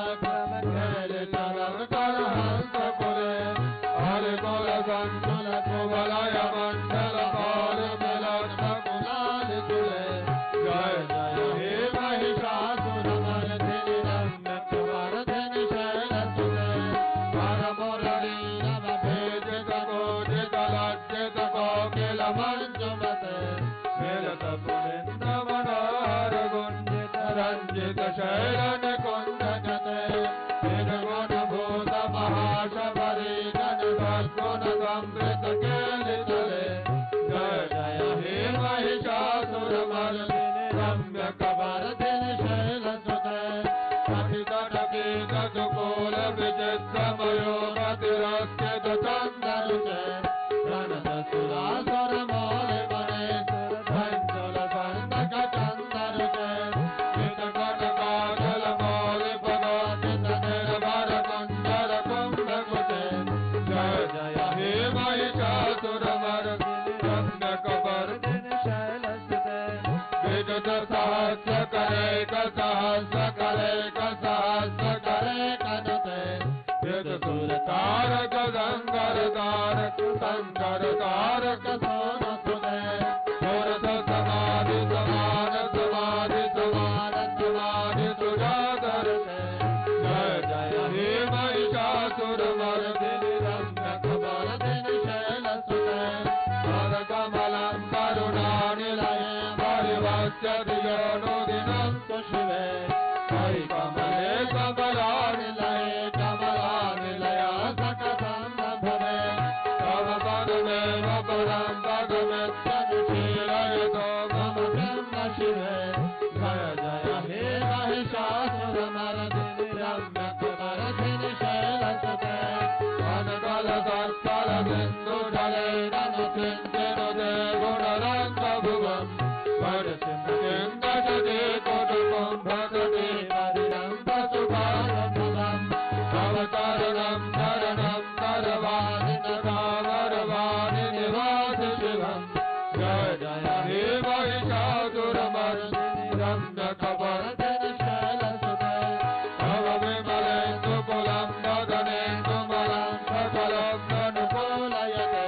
क्रमकेलितरकरहंसकुले हरिकुल संकुल कुवलय मण्डल पारमिलग्नकुलादिकुले जय जय हे महिषासुरमर्दिनि रम्यकपर्दिनि शैलसुते हरमुरली नवभेदित कोटिकलज्जित कोकिलमञ्जुमते मिलित पुलिन्दमनोहर गुञ्जित रञ्जित शैलनिकुञ्जगते निर्गुणभूत महाशबरी गण सद्गुण संवृत केलितले जय जय हे महिषासुरमर्दिनि रम्यकपर्दिनि शैलसुते कथितटकीत दुकूल विचित्रमयोगतिरस्कृत चन्दरुचे प्रणत सुरासुरमौलिमने भञ्जुल सन्दक चन्दरुचे नितकटकाजलमौलिपदाचित निर्भर कुञ्जर कुम्भकुटे जय जय हे महिषासुरमर्दिनि रम्यकपर्दिनि शैलसुते विद्युत सहस्र करेक सहस्र करेक सहस्र करेकनुते विदुर तारक शंकर तारक शंकर तारक सोनसुते सुरथ समाधि समान समाधि समान समाधि सुजागरते जय जय हे महिषासुरमर्दिनि रम्यकपर्दिनि शैलसुते करकमलं करुणानिलये परिवश्यति योनुदिनं तु शिवे हरि कमले कमलानिलये कमलानिलया सकसंभवे तव पदमेव परं पदमित्यनुशीलयतो मम ब्रह्म शिवे जय जय हे महिषासुरमर्दिनि रम्यकपर्दिनि शैलसुते अनकलतत्कल बिन्दुजलेन नु किञ्चिनुदे गुणरङ्गभुवम् वरसिंहलिङ्गजते कुटुकुम्भकटे परिरम्भसुभारभुवम् तव चरणं शरणं करवाणि नगावरवाणि निवासि शिवम् जय जय हे महिषासुरमर्दिनि रम्यकपर्दिनि शैलसुते तव विमलेन्दुकुलं गगनेन्दुमलं सकलं अनुकूलयते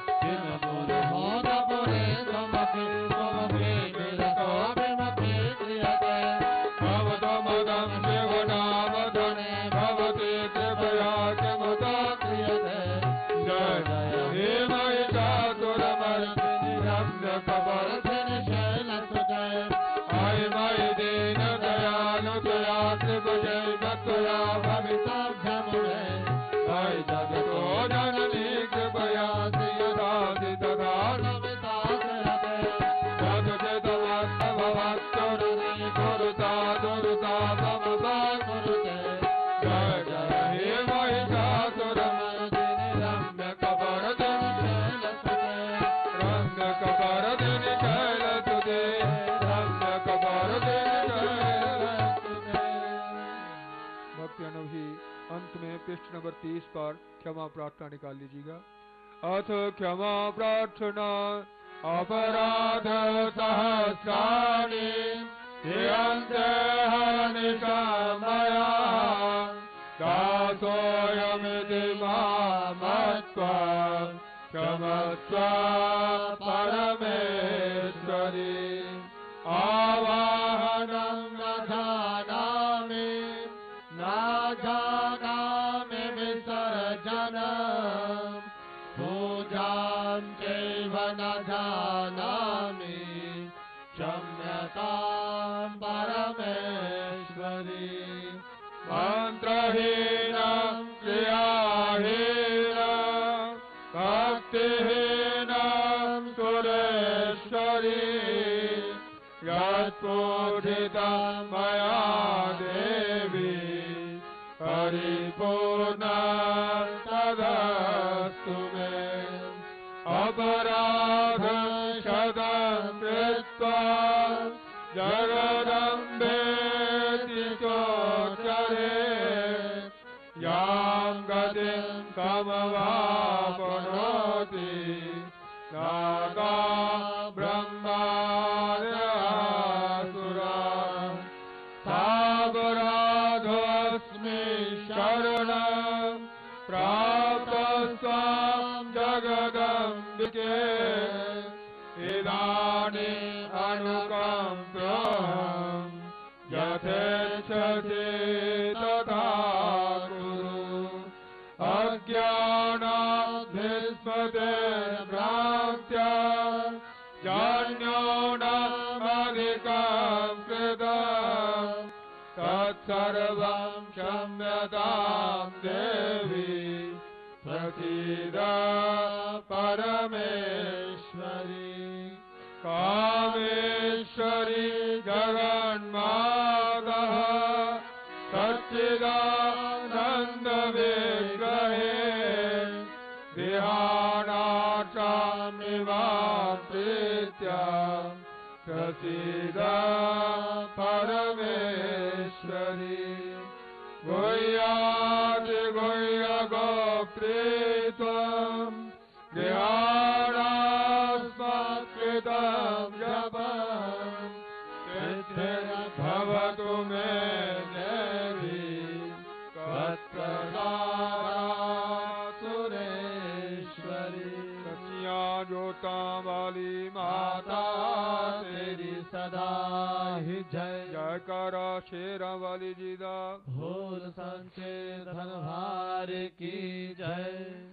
किमपुरमोदपुरेन्दुमपि त्वमपि किलकोऽभिमपि क्रियते भवतुमदं शिवनामधने भवति कृपया किमुता क्रियते जय जय हे महिषासुरमर्दिनि रम्यकपर्दिनि शैलसुते अयि मयि दीन दयालु त्वया त्रिभुजैव त्वया भवितव्यमुने अयि जगतो जननी कृपया यदासि तथा नमितासरते यदुचितमस्तभवत्सुरनि कुरुता दुरुता मम वा कुरुते जय जय हे महिषासुरमर्दिनि रम्यकपर्दिनि शैलसुते रम्यकपर्दिनि शैलसुते रम्यकपर्दिनि शैलसुते। भक्ति अनुभवी अंत में पृष्ठ नंबर तीस पर क्षमा प्रार्थना निकाल लीजिएगा। अथ क्षमा प्रार्थना अपराध सहस्राणि क्रियन्ते हरनिशा मया दासोऽयमिति मामत्वा क्षमस्व परमेश्वरी आवाहनं न जानामि न जानामि विसर्जनम् पूजां चैव न जानामि क्षम्यतां परमेश्वरी मन्त्रहीनं क्रियाहीनं भक्तिहीनं सुरेश्वरी यत्पूजितं मया देवी परिपूर्णं तदस्तु मे अपराध शतं कृत्वा जगदम्बेति चोचरे समवापनोति नागा ब्रह्मादयासुरा सागराधस्मि शरणं प्राप्तस्त्वां जगदम्बिके इदानीम् अनुकम्प्यहं यथेच्छसि तथा कुरु अज्ञानाद्विस्मृतिर्भ्रान्त्या जान्योनामधिकं कृतं तत्सर्वं क्षम्यतां देवी प्रसीद परमेश्वरी कामेश्वरी जगन्मातः सच्चिदानन्दविग्रहे विहानाचामिमां प्रीत्या प्रसीद परमेश्वरी गुह्याति गुह्यगोप्त्री त्वं ध्यानास्मत्कृतं जपं सिद्धिर्भवतु मे देवी त्वत्प्रसादात् सुरेश्वरी सत्या ज्योतां वाली माता तेरी सदा ही जय जयकारा शेरा वाली जी दा भोल संचे धनभार की जय।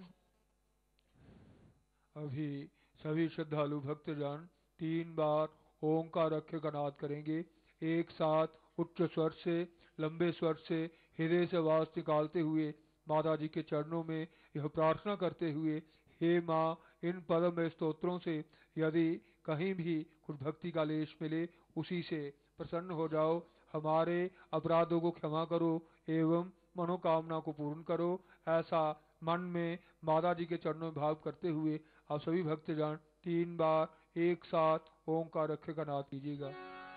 अभी सभी श्रद्धालु भक्तजन तीन बार ओंकार अक्षर का नाद करेंगे। एक साथ उच्च स्वर से लंबे स्वर से हृदय से आवाज निकालते हुए माता जी के चरणों में यह प्रार्थना करते हुए, हे माँ, इन पद्म स्तोत्रों से यदि कहीं भी कुछ भक्ति का लेश मिले उसी से प्रसन्न हो जाओ। हमारे अपराधों को क्षमा करो एवं मनोकामना को पूर्ण करो। ऐसा मन में माता जी के चरणों में भाव करते हुए आप सभी भक्तजन तीन बार एक साथ ओंकार अक्षर का नाद कीजिएगा।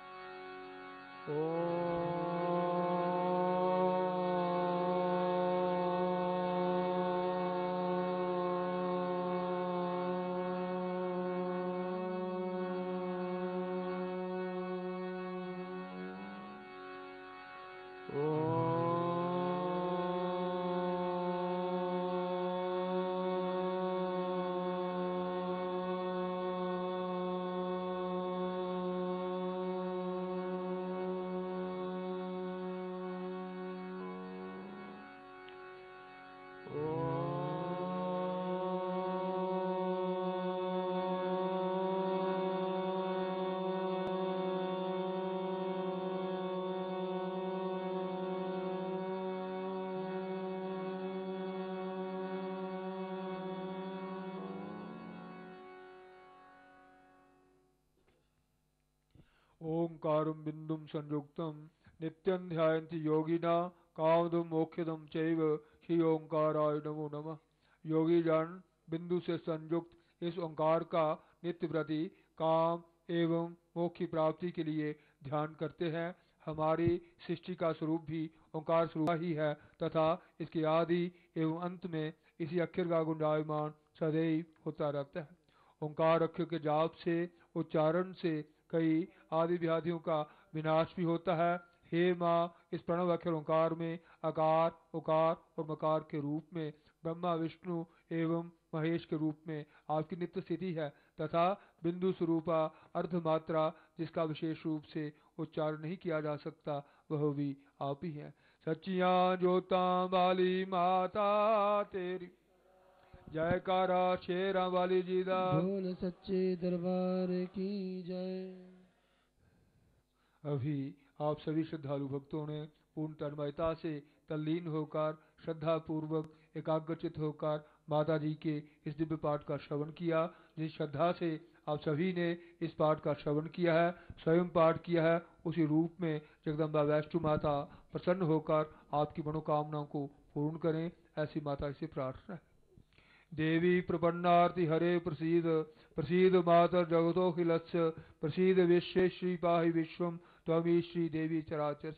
ओंकारं बिंदुं संयुक्तं नित्यं ध्यायन्ति योगिना कामदं मोक्षदं चैव श्री ओंकाराय नमो नमः। योगी जन बिंदु से संयुक्त इस ओंकार का नित्य प्रति काम एवं मोक्ष की प्राप्ति के लिए ध्यान करते हैं। हमारी सृष्टि का स्वरूप भी ओंकार स्वरूप ही है तथा इसके आदि एवं अंत में इसी अक्षर का गुंजायमान सदैव होता रहता है। ओंकार अक्षर के जाप से उच्चारण से कई आदि व्याधियों का विनाश भी होता है। हे माँ, इस प्रणव अक्षर ओंकार में आकार, उकार और मकार के रूप में ब्रह्मा, विष्णु एवं महेश के रूप में आपकी नित्य स्थिति है तथा बिंदु स्वरूपा अर्धमात्रा जिसका विशेष रूप से उच्चारण नहीं किया जा सकता वह भी आप ही है। सच्चिया ज्योता वाली माता तेरी जयकारा शेरा वाली जी दा बोल सच्चे दरबार की जय। अभी आप सभी श्रद्धालु भक्तों ने पूर्ण तन्मयता से तल्लीन होकर श्रद्धा पूर्वक एकाग्रचित होकर माता जी के इस दिव्य पाठ का श्रवण किया। जिस श्रद्धा से आप सभी ने इस पाठ का श्रवण किया है, स्वयं पाठ किया है, उसी रूप में जगदम्बा वैष्णो माता प्रसन्न होकर आपकी मनोकामनाओं को पूर्ण करें, ऐसी माता से प्रार्थना है। देवी प्रपन्नार्ति हरे प्रसीद प्रसीद मातर जगतोखिलस्य प्रसीद विश्वे श्री पाहि विश्वम त्वमी श्री देवी चराचर।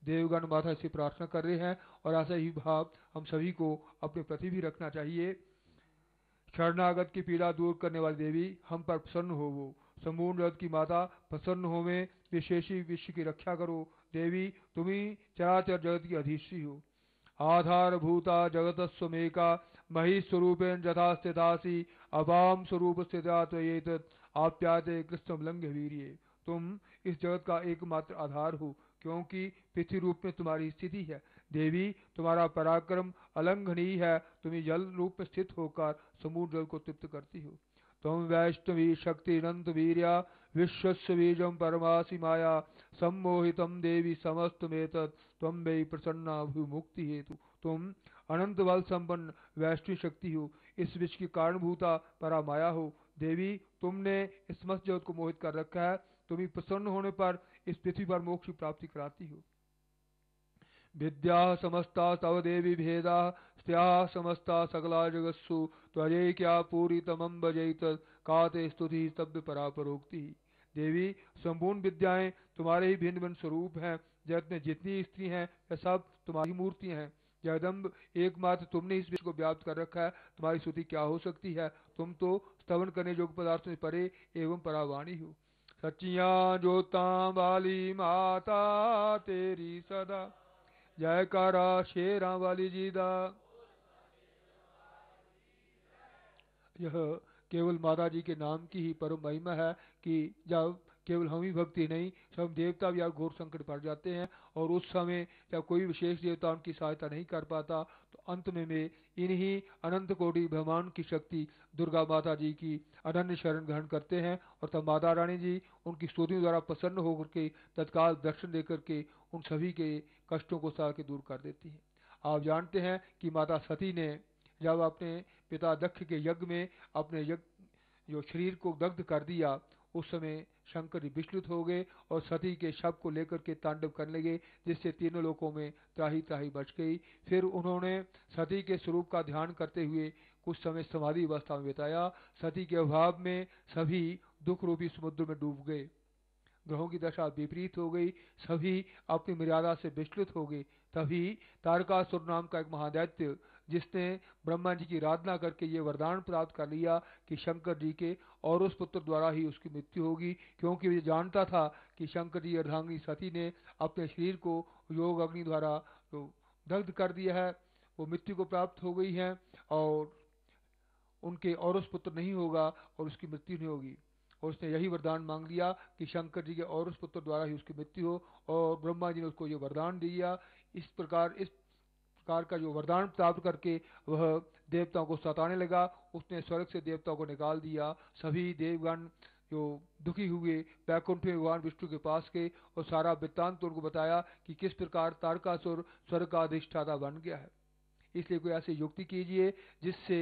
देवगण माता से प्रार्थना कर रहे हैं और ऐसा ही भाव हम सभी को अपने प्रति भी रखना चाहिए। शरणागत की पीड़ा दूर करने वाली देवी हम पर प्रसन्न हो। वो संपूर्ण जगत की माता प्रसन्न हो में विशेषी विश्व की रक्षा करो। देवी तुम्ही चराचर जगत की अधीश्वरी हो। आधार भूता जगत स्वमेका मही स्वरूपेण जथा स्थितासी अवाम स्वरूप स्थिता त्वयेत आप्याते कृष्ण लंघ्य वीर्ये। तुम इस जगत का एकमात्र आधार हो क्योंकि पृथ्वी रूप में तुम्हारी स्थिति है। देवी तुम्हारा पराक्रम अलंघनीय है। तुम जल रूप में स्थित होकर समूह जल को तृप्त करती हो। तुम वैष्णवी शक्ति अनंत वीर्या विश्वस्य बीजम परमासी माया सम्मोहितम देवी समस्तमेतत् तुम वे प्रसन्ना मुक्ति हेतु। तुम अनंत बल संपन्न वैष्णवी शक्ति हो। इस विश्व की कारणभूता परा माया हो। देवी तुमने इस समस्त जगत को मोहित कर रखा है। तुम्हें प्रसन्न होने पर इस पृथ्वी पर मोक्ष की प्राप्ति कराती हो। विद्या समस्ता तव देवी भेदा स्त्या समस्ता सकला जगत्सु त्वरे क्या पूरी तमम बजैत काते स्तुति स्तब्ध परापरोक्ति। देवी संपूर्ण विद्याएं तुम्हारे ही भिन्न भिन्न स्वरूप हैं। जगत में जितनी स्त्री हैं वे सब तुम्हारी मूर्तियां हैं। जगदम्ब एकमात्र तुमने इस विश्व को व्याप्त कर रखा है। तुम्हारी स्तुति क्या हो सकती है। तुम तो स्तवन करने योग्य पदार्थों से परे एवं परावाणी हो। सच्चिया ज्योता वाली माता तेरी सदा जयकारा शेरा वाली जीदा। यह केवल माता जी के नाम की ही परम महिमा है कि जब केवल हम ही भक्ति नहीं सब देवता भी घोर संकट पड़ जाते हैं और उस समय जब कोई विशेष देवता उनकी सहायता नहीं कर पाता तो अंत में वे इन्हीं अनंत कोटि ब्रह्मांड की शक्ति दुर्गा माता जी की अनन्य शरण ग्रहण करते हैं और तब माता रानी जी उनकी स्तुतियों द्वारा प्रसन्न होकर के तत्काल दर्शन देकर के उन सभी के कष्टों को सार के दूर कर देती हैं। आप जानते हैं कि माता सती ने जब अपने पिता दक्ष के यज्ञ में अपने यज्ञ जो शरीर को दग्ध कर दिया उस समय शंकर जी विचलित हो गए और सती के शव को लेकर के तांडव करने लगे जिससे तीनों लोकों में त्राही त्राही बच गई। फिर उन्होंने सती के स्वरूप का ध्यान करते हुए कुछ समय समाधि अवस्था में बिताया। सती के अभाव में सभी दुख रूपी समुद्र में डूब गए। ग्रहों की दशा विपरीत हो गई। सभी अपनी मर्यादा से विचलित हो गए। तभी तारकासुर नाम का एक महादैत्य जिसने ब्रह्मा जी की आराधना करके ये वरदान प्राप्त कर लिया कि शंकर जी के और उस पुत्र द्वारा ही उसकी मृत्यु होगी, क्योंकि वो जानता था कि शंकर जी अर्धांगिनी सती ने अपने शरीर को योग अग्नि द्वारा तो दग्ध कर दिया है, वो मृत्यु को प्राप्त हो गई है और उनके और उस पुत्र नहीं होगा और उसकी मृत्यु नहीं होगी। और उसने यही वरदान मांग लिया कि शंकर जी के और उस पुत्र द्वारा ही उसकी मृत्यु हो और ब्रह्मा जी ने उसको ये वरदान दिया। इस प्रकार इस प्रकार का जो वरदान प्राप्त करके वह देवताओं को सताने लगा। उसने स्वर्ग से देवताओं को निकाल दिया। सभी देवगण जो दुखी हुए वैकुंठ में भगवान विष्णु के पास गए और सारा वृत्तांत उनको बताया कि किस प्रकार तारकासुर स्वर्ग का अधिष्ठाता बन गया है। इसलिए कोई ऐसी युक्ति कीजिए जिससे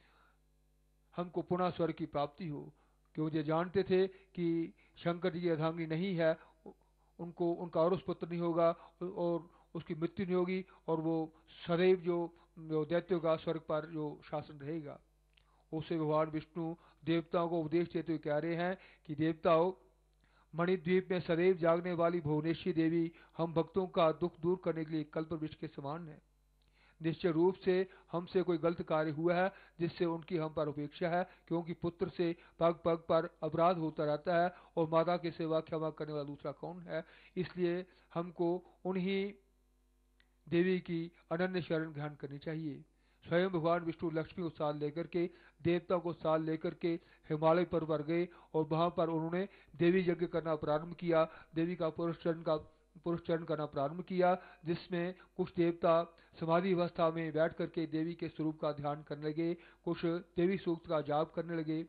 हमको पुनः स्वर्ग की प्राप्ति हो, क्योंकि ये जानते थे कि शंकर जी की अर्धांगिनी नहीं है, उनको उनका और उस पुत्र नहीं होगा और उसकी मृत्यु नहीं होगी और वो सदैव जो, जो दैत्यों का स्वर्ग पर जो शासन रहेगा। उसे भगवान विष्णु देवताओं को उपदेश देते हुए कह रहे हैं कि देवताओं, मणिद्वीप में सदैव जागने वाली भुवनेश्वरी देवी हम भक्तों का दुख दूर करने के लिए कल्पवृक्ष के समान है। निश्चय रूप से हमसे कोई गलत कार्य हुआ है जिससे उनकी हम पर उपेक्षा है, क्योंकि पुत्र से पग पग पर अपराध होता रहता है और माता की सेवा क्षमा करने वाला दूसरा कौन है। इसलिए हमको उन्हीं देवी की अनन्य शरण ग्रहण करनी चाहिए। स्वयं भगवान विष्णु लक्ष्मी को साथ लेकर के देवताओं को साथ लेकर के हिमालय पर्वत पर गए और वहां पर उन्होंने देवी यज्ञ करना प्रारंभ किया। देवी का पुरुषचरण का पुरुषचरण करना प्रारंभ किया, जिसमें कुछ देवता समाधि अवस्था में बैठ करके देवी के स्वरूप का ध्यान करने लगे, कुछ देवी सूक्त का जाप करने लगे।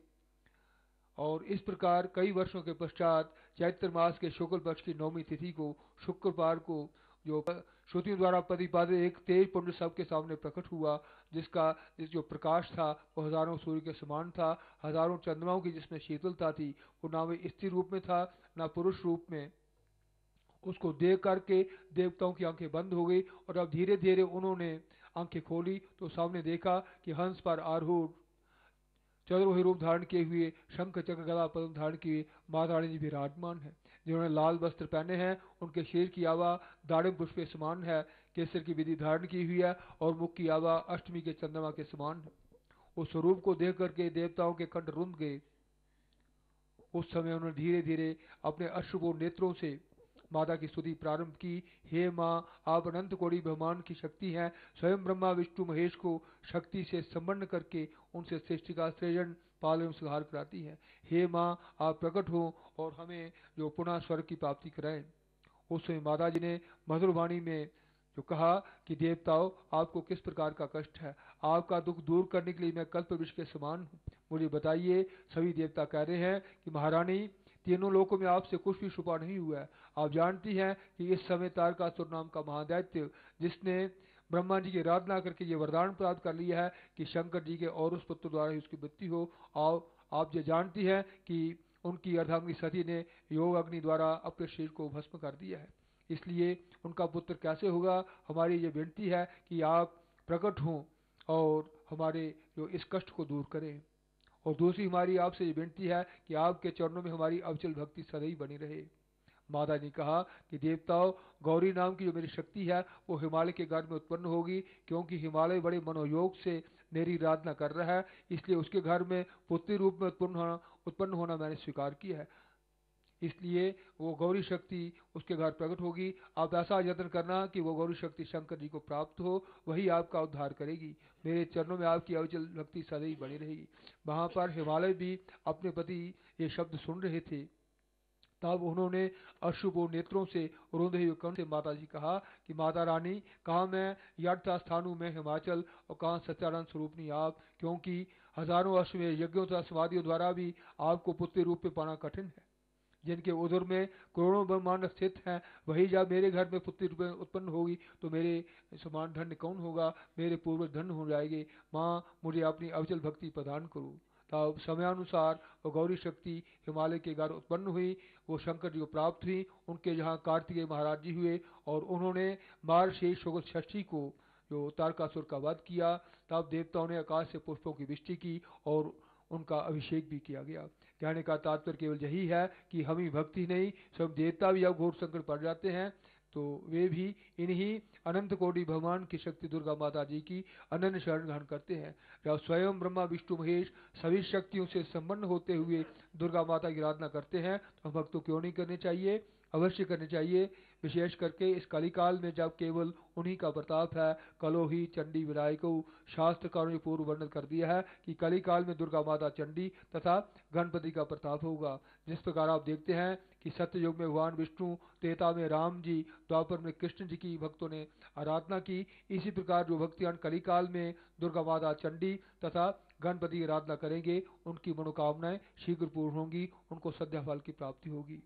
और इस प्रकार कई वर्षों के पश्चात चैत्र मास के शुक्ल पक्ष की नौवीं तिथि को शुक्रवार को जो श्रुतियों द्वारा प्रतिपादित एक तेज पुंज सबके सामने प्रकट हुआ, जिसका इस जो प्रकाश था वो हजारों सूर्य के समान था, हजारों चंद्रमाओं की जिसमें शीतलता थी। वो ना वे स्त्री रूप में था ना पुरुष रूप में। उसको देख करके देवताओं की आंखें बंद हो गई और अब धीरे धीरे उन्होंने आंखें खोली तो सामने देखा कि हंस पर आरूढ़ चतुर्भुज रूप धारण किए हुए शंख चक्र गदा पद्म धारण किए माता रानी जी विराजमान है। जिन्होंने लाल वस्त्र पहने हैं उनके शरीर की आवा दाड़िम पुष्प के समान है, केसर की विधि धारण की हुई है और मुख की आवा अष्टमी के चंद्रमा के समान है। उस स्वरूप को देख करके देवताओं के कंठ रुंध गए। उस समय उन्होंने धीरे धीरे अपने अश्रुपूर्ण नेत्रों से माता की स्तुति प्रारंभ की। हे माँ, आप अनंत कोटि ब्रह्मांड की शक्ति हैं। स्वयं ब्रह्मा विष्णु महेश को शक्ति से संपन्न करके उनसे सृष्टि का सृजन पालन एवं संहार कराती है। हे माँ, आप प्रकट हो और हमें जो पुनः स्वर्ग की प्राप्ति कराएं। उस समय माता जी ने मधुर वाणी में जो कहा कि देवताओं, आपको किस प्रकार का कष्ट है, आपका दुख दूर करने के लिए मैं कल्प वृक्ष के समान हूँ, मुझे बताइए। सभी देवता कह रहे हैं कि महारानी, तीनों लोकों में आपसे कुछ भी छुपा नहीं हुआ है। आप जानती हैं कि इस समय तारकासुर नाम का महादैत्य, जिसने ब्रह्मा जी की आराधना करके ये वरदान प्राप्त कर लिया है कि शंकर जी के और उस पुत्र द्वारा ही उसकी मृत्यु हो, और आप ये जानती हैं कि उनकी अर्धांगिनी सती ने योग अग्नि द्वारा अपने शरीर को भस्म कर दिया है, इसलिए उनका पुत्र कैसे होगा। हमारी ये विनती है कि आप प्रकट हों और हमारे जो इस कष्ट को दूर करें। और दूसरी हमारी आपसे ये विनती है कि आपके चरणों में हमारी अविचल भक्ति सदैव बनी रहे। माता ने कहा कि देवताओं, गौरी नाम की जो मेरी शक्ति है वो हिमालय के घर में उत्पन्न होगी, क्योंकि हिमालय बड़े मनोयोग से मेरी आराधना कर रहा है, इसलिए उसके घर में पुत्री रूप में उत्पन्न होना उत्पन्न होना मैंने स्वीकार किया है, इसलिए वो गौरी शक्ति उसके घर प्रकट होगी। आप ऐसा यत्न करना कि वो गौरी शक्ति शंकर जी को प्राप्त हो, वही आपका उद्धार करेगी। मेरे चरणों में आपकी अविचल भक्ति सदैव बनी रहेगी। वहां पर हिमालय भी अपने पति ये शब्द सुन रहे थे, तब उन्होंने अश्रुपूर्ण नेत्रों से रोंदे हुए कंठ से माता जी कहा कि माता रानी, कहाँ मैं यथा स्थानु में हिमाचल और कहाँ सच्चानंद स्वरूपनी आप, क्योंकि हजारों अश्वमेध यज्ञों तथा समाधियों द्वारा भी आपको पुत्र रूप में पाना कठिन है। जिनके उदर में करोड़ों ब्रह्मांड स्थित हैं, वही जब मेरे घर में पुत्री रूप में उत्पन्न होगी तो मेरे समान धन्य कौन होगा, मेरे पूर्वज धन्य हो जाएंगे। माँ, मुझे अपनी अविचल भक्ति प्रदान करो। तब समयानुसार वो गौरी शक्ति हिमालय के घर उत्पन्न हुई, वो शंकर जी को प्राप्त हुई। उनके जहाँ कार्तिकेय महाराज जी हुए और उन्होंने मार्गशीर्ष शुक्ल षष्ठी को जो तारकासुर का वध किया। तब देवताओं ने आकाश से पुष्पों की वृष्टि की और उनका अभिषेक भी किया गया। कहने का तात्पर्य केवल यही है कि हम ही भक्ति नहीं, सब देवता भी अब घोर संकट पड़ जाते हैं तो वे भी इन्हीं अनंत कोटि भगवान की शक्ति दुर्गा माता जी की अनन्य शरण ग्रहण करते हैं। जब स्वयं ब्रह्मा विष्णु महेश सभी शक्तियों से संपन्न होते हुए दुर्गा माता की आराधना करते हैं, तो हम भक्तों क्यों नहीं करनी चाहिए, अवश्य करनी चाहिए। विशेष करके इस कलिकाल में जब केवल उन्हीं का प्रताप है। कलो ही चंडी विनायको, शास्त्रकारों ने पूर्व वर्णन कर दिया है कि कलिकाल में दुर्गा माता चंडी तथा गणपति का प्रताप होगा। जिस प्रकार आप देखते हैं कि सत्ययुग में भगवान विष्णु, त्रेता में राम जी, द्वापर में कृष्ण जी की भक्तों ने आराधना की, इसी प्रकार जो भक्तियान कलिकाल में दुर्गा माता चंडी तथा गणपति की आराधना करेंगे, उनकी मनोकामनाएं शीघ्र पूर्ण होंगी, उनको सद्या फल की प्राप्ति होगी।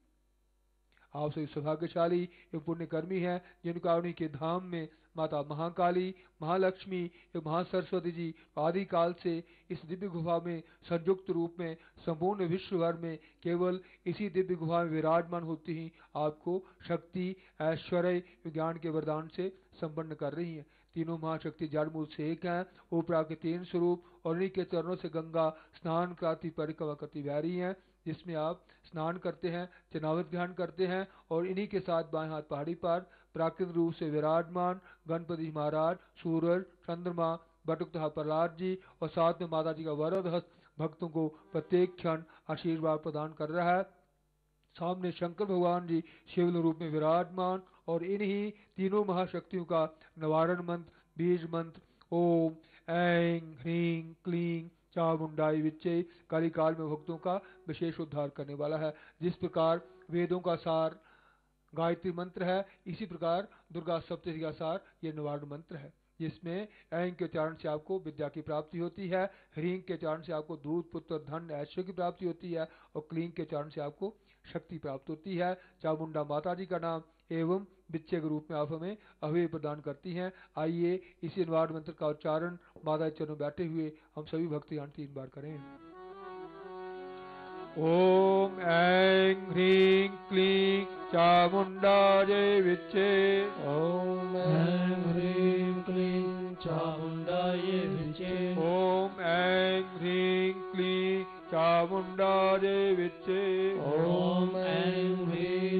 आप सभी सौभाग्यशाली एवं पुण्यकर्मी हैं जिनका उन्हीं के धाम में माता महाकाली, महालक्ष्मी एवं महासरस्वती जी आदि काल से इस दिव्य गुफा में संयुक्त रूप में संपूर्ण विश्व भर में केवल इसी दिव्य गुफा में विराजमान होती ही आपको शक्ति, ऐश्वर्य, ज्ञान के वरदान से संपन्न कर रही हैं। तीनों महाशक्ति जड़ मूल से एक हैं, ऊपरा के तीन स्वरूप और इन्हीं के चरणों से गंगा स्नान कराती परिक्रमा करती बह रही हैं, जिसमें आप स्नान करते हैं, चनावत ग्रहण करते हैं और इन्हीं के साथ बाएं हाथ पहाड़ी पर प्राकृतिक रूप से विराजमान गणपति महाराज, सूरज, चंद्रमा, बटुक तथा प्रहलाद जी और साथ में माता जी का वरद हस्त भक्तों को प्रत्येक क्षण आशीर्वाद प्रदान कर रहा है। सामने शंकर भगवान जी शिवलिंग रूप में विराजमान और इन्हीं तीनों महाशक्तियों का निवारण मंत्र, बीज मंत्र ओम ऐं ह्रीं क्लीं चामुंडाई विच्चे कलिकाल में भक्तों का विशेष उद्धार करने वाला है। जिस प्रकार वेदों का सार गायत्री मंत्र है, इसी प्रकार दुर्गा सप्तशती का सार ये निवारण मंत्र है, जिसमें ऐं के उच्चारण से आपको विद्या की प्राप्ति होती है, ह्रीं के उच्चारण से आपको दूध, पुत्र, धन, ऐश्वर्य की प्राप्ति होती है और क्लीं के उच्चारण से आपको शक्ति प्राप्त होती है। चामुंडा माता जी का नाम एवं बिच्चे के रूप में आप हमें अभय प्रदान करती हैं। आइए इसी निवारण मंत्र का उच्चारण माता चरणों बैठे हुए हम सभी भक्तजन तीन बार करें। ओम ऐं ह्रीं क्लीं चामुंडायै विच्चे। ओम ऐं ह्रीं क्लीं चामुंडायै विच्चे। ओम ऐं ह्रीं क्लीं चामुंडायै विच्चे। ओम ऐं ह्रीं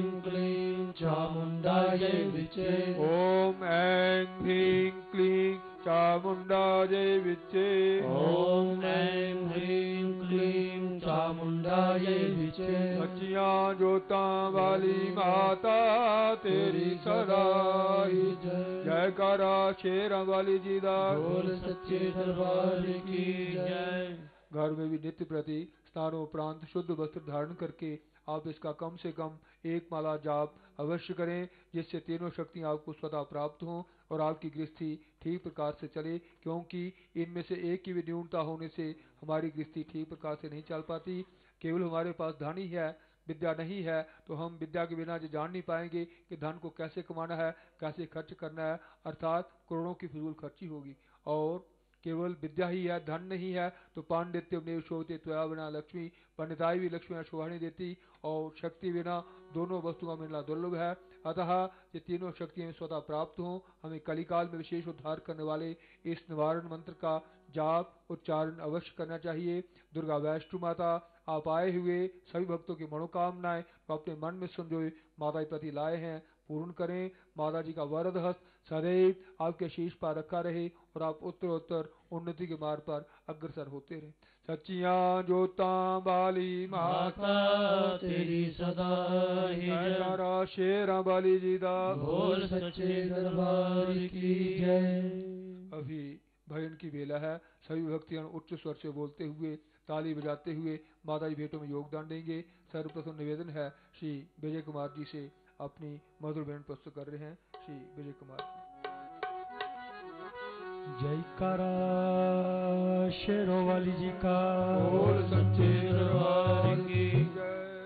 सच्चे ओम ऐं ह्रीं क्लीं चामुंडायै विच्चे ओम ऐं ह्रीं क्लीं चामुंडायै विच्चे सच्चियां जोतां वाली माता तेरी सदा ही जय जयकारा शेरां वाली जी दा बोल सच्चे दरबार की जय। घर में भी नित्य प्रति स्नानों उपरांत शुद्ध वस्त्र धारण करके आप इसका कम से कम एक माला जाप अवश्य करें, जिससे तीनों शक्तियां आपको स्वतः प्राप्त हों और आपकी गृहस्थी ठीक प्रकार से चले, क्योंकि इनमें से एक की भी न्यूनता होने से हमारी गृहस्थी ठीक प्रकार से नहीं चल पाती। केवल हमारे पास धन ही है, विद्या नहीं है, तो हम विद्या के बिना जो जान नहीं पाएंगे कि धन को कैसे कमाना है, कैसे खर्च करना है, अर्थात करोड़ों की फिजूल खर्ची होगी। और केवल विद्या ही है, धन नहीं है, तो पांडित्य ने शोभते त्वया बिना लक्ष्मी, पंडिताई भी लक्ष्मी शोभा नहीं देती, और शक्ति बिना दोनों वस्तुओं का मिलना दुर्लभ है। अतः ये तीनों शक्तियां स्वतः प्राप्त हों, हमें कलिकाल में विशेष उद्धार करने वाले इस निवारण मंत्र का जाप उच्चारण अवश्य करना चाहिए। दुर्गा वैष्णो माता, आप आए हुए सभी भक्तों की मनोकामनाएं तो अपने मन में संजोए माता के प्रति लाए हैं, पूर्ण करें। माता जी का वरद हस्त सदैव आपके शीश पर रखा रहे और आप उत्तर उत्तर उन्नति के मार्ग पर अग्रसर होते रहे। सच्चियां जोतां वाली माता तेरी सदा ही जय शेरां वाली जी दा बोल सच्चे दरबार की जय। अभी भजन की बेला है, सभी भक्तियां उच्च स्वर से बोलते हुए ताली बजाते हुए माता जी भेंटों में योगदान देंगे। सर्वप्रथम निवेदन है श्री विजय कुमार जी से, अपनी मधुर भेंट प्रस्तुत कर रहे हैं श्री विजय कुमार जी। जयकारा शेरों वाली जी का बोल सच्चे दरबार की जय।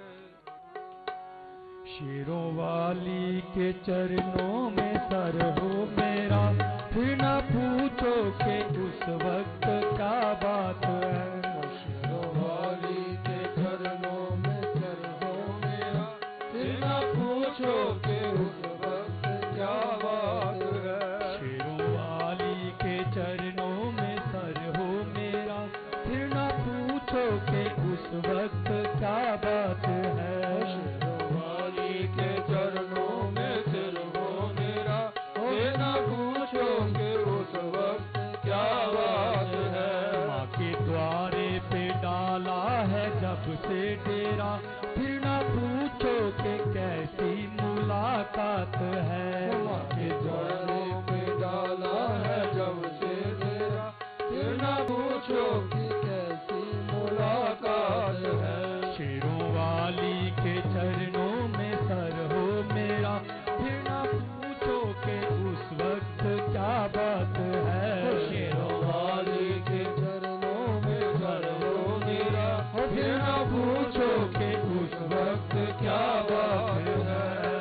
शेरों वाली के चरणों में सर हो मेरा, फिर ना पूछो के उस वक्त क्या बात है। शेरों वाली के चरणों में सर हो मेरा, फिर ना पूछो के उस वक्त क्या बात है। शेरों वाली के चरणों में सर हो मेरा, फिर ना पूछो के उस वक्त क्या बात है। शेरों वाली के चरणों में सिर हो मेरा, फिर ना पूछो के उस वक्त क्या बात है। माँ के द्वारे पे डाला है जब से डेरा, फिर ना पूछो के कैसी मुलाकात है। माँ के द्वारे पे डाला है जब से डेरा, फिर ना पूछो कि कैसी मुलाकात है। शेरों वाली के चरणों में सर हो मेरा, फिर ना पूछो के उस वक्त क्या बात है। शेरों वाली के चरणों में सर हो मेरा, फिर ना पूछो कि उस वक्त क्या बात है।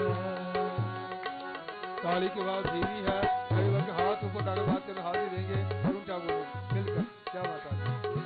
ताली के बाद देवी है, कई बार हाथ ऊपर डाले बात करने हाजिर देंगे, तुम क्या बोलो मिलकर क्या बात है।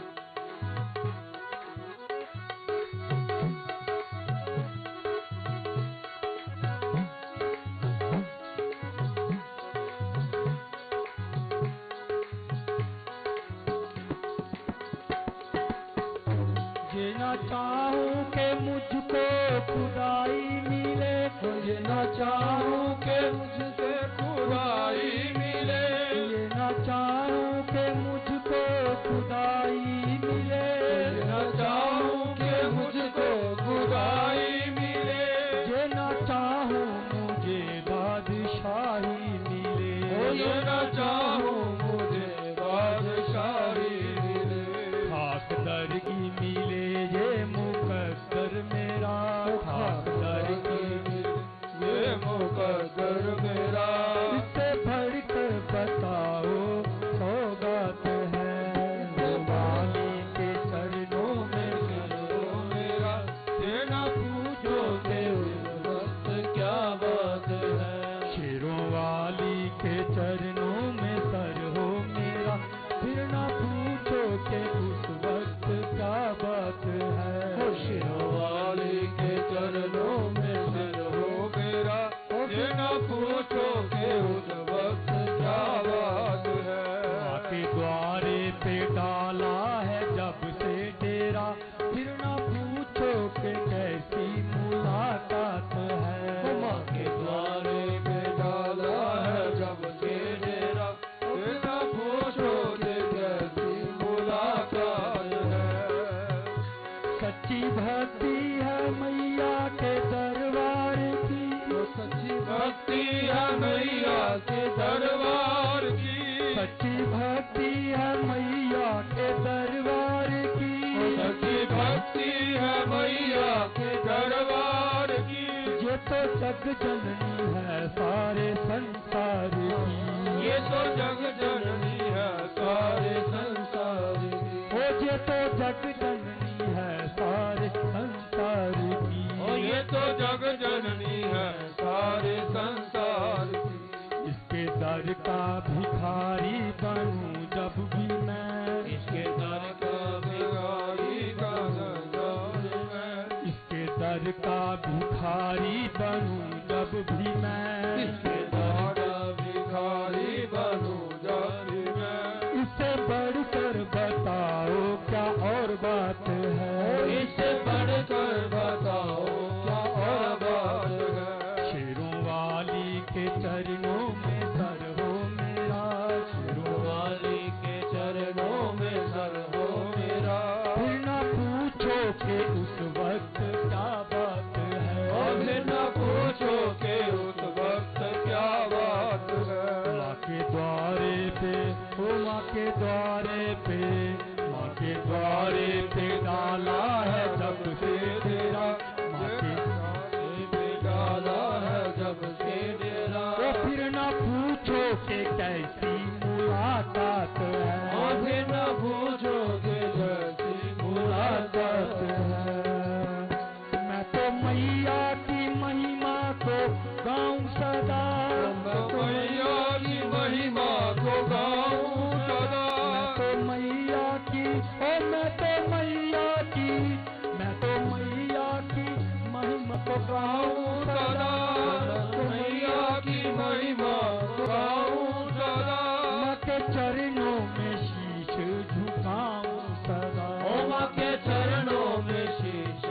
ये ना चाहूं के मुझको खुदाई मिले, ये ना चाहूं के मुझसे खुदाई मिले, ये ना चाहूं के मुझको खुदाई मिले, ये ना चाहूं के मुझको खुदाई मिले, ये ना चाहूं मुझे बादशाही मिले, ये ना चाहूं मुझे बादशाही मिले। खाक दर की मिले ये मुकद्दर मेरा, खाक दर की ये मुकद्दर मेरा, इससे बढ़ कर बताओ सौगात है। वाली के चरणों में सिर हो मेरा, ये ना पूछो के उस वक्त क्या बात है। शेरों वाली के चरणों में सर हो मेरा, फिर ना पूछो के उस वक्त क्या बात है। शेरों वाली के चरणों में सिर हो मेरा, ये ना पूछो के उस वक्त क्या बात है। माँ के द्वारे पे डाला है जब से डेरा, फिर ना पूछो के कैसी मुलाकात है। माँ के द्वारे पे सच्ची भक्ति है मैया के दरबार की, सच्ची भक्ति है मैया के दरबार की। ये तो जग जननी है सारे संसार की, ये तो जग जननी है सारे संसार की। ओ ये तो जग जननी है सारे संसार की, ओ ये तो जग जननी है सारे संसार की। इसके दर का भिखारी बनूं जब भी मैं, इसके दर का भिखारी का दर मैं, इसके दर का भिखारी बनूं जब भी मैं, इसके दर का भिखारी बनूं जब भी मैं। इससे बढ़कर बताओ क्या और बात है, इससे बढ़कर बताओ क्या और बात है। शेरों वाली के चरणों में सर हो मेरा, शेरों वाली के चरणों में सर हो मेरा। फिर न पूछो कि उस वक्त क्या बात है, और फिर न पूछो कि उस वक्त क्या बात है। माँ के द्वारे पे, ओ माँ के द्वारे पे, माँ के द्वारे पे डाला है जब से तेरा, माँ के द्वारे पे डाला है जब से डेरा। ओ फिर न पूछो कि कैसी मुलाकात है, और फिर न पूछो कि जैसी मुलाकात है। मैं तो मैया की महिमा को गाऊं सदा, मैं तो मैया की महिमा को गाऊं सदा। मैं तो मैया की, ओ मैं तो मैया की, मैं तो मैया की महिमा को गाऊं सदा, मैं तो मैया की महिमा को गाऊं सदा। माँ के चरणों में शीश झुकाऊं सदा, ओ माँ के चरणों में शीश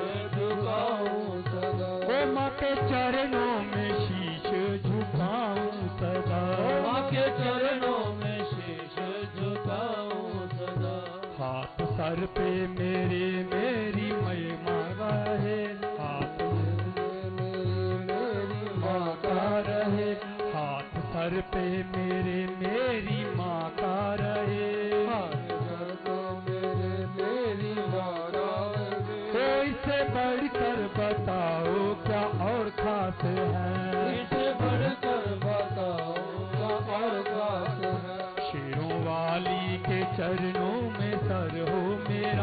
झुकाऊं सदा। ओ माँ के चरणों में शीश झुकाऊं सदा, ओ माँ के चरणों में शीश झुकाऊं सदा। हाथ सर पे मेरे मेरी महिमा रहे, हाथ मेरी मेरी माँ का रहे, हाथ सर पे मेरे मेरी माँ का रहे, घर तो मेरे मेरी माता तो इससे बढ़कर बताओ क्या और खास है, इसे बढ़कर बताओ क्या और बात है। शेरों वाली के चरणों में सर हो मेरा,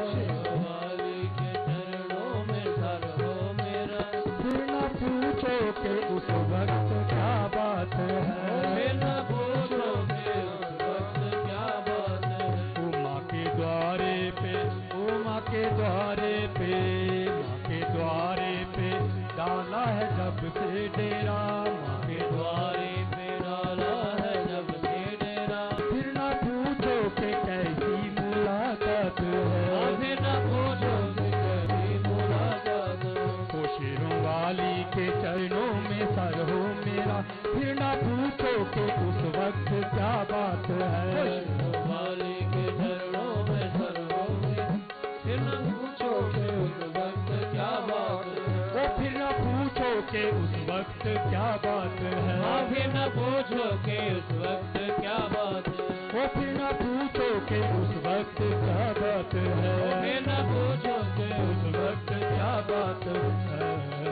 वाली के चरणों में सर हो मेरा। फिर न पूछो कि उस वक्त क्या बात है, फिर न पूछो कि उस वक्त क्या बात है। ओ माँ के द्वारे पे, ओ माँ के द्वारे पे, माँ के द्वारे पे डाला है जब से डेरा, माँ के द्वारे पे डाला है जब से डेरा। फिर न पूछो कि कैसी मुलाकात है, फिर न पूछो कि कैसी मुलाकात है। ओ शेरों वाली के चरणों में सर हो मेरा, फिर न पूछो कि उस वक्त क्या बात है, वाली के चरणों में सर हो मेरा। फिर न पूछो कि उस वक्त क्या बात है। ओ फिर न पूछो कि उस वक्त क्या बात है, हाँ फिर न पूछो कि उस वक्त क्या बात है। ओ फिर न पूछो कि उस वक्त क्या बात है, फिर न पूछो कि उस वक्त क्या बात है।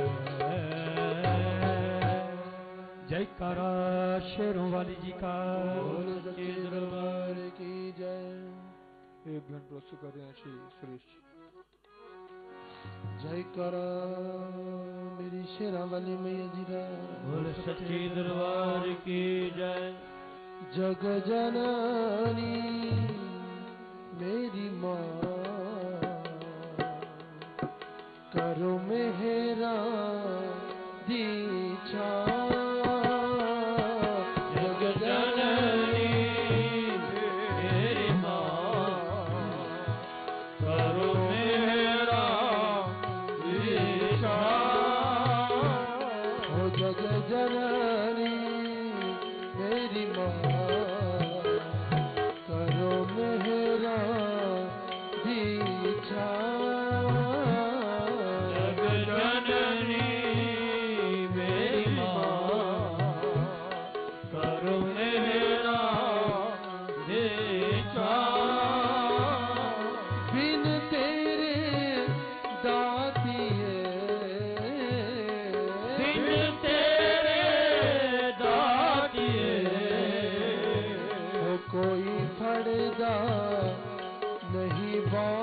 जयकारा शेरों वाली जी का, बोलो सच्चे दरबार की जय। एक घंट प्रस्तुत कर रहे हैं श्री सुरेश जी। जयकारा मेरी शेरा वाली मैया जी का, बोल सच्चे दरबार की जय। जग जननी मेरी माँ करो मेहरा दीछा। जग जननी मेरी माँ करो मेरा दीक्षा। हो जग जननी मेरी माँ करो मेहरा दीछा। जग जननी मेरी माँ फड़दा नहीं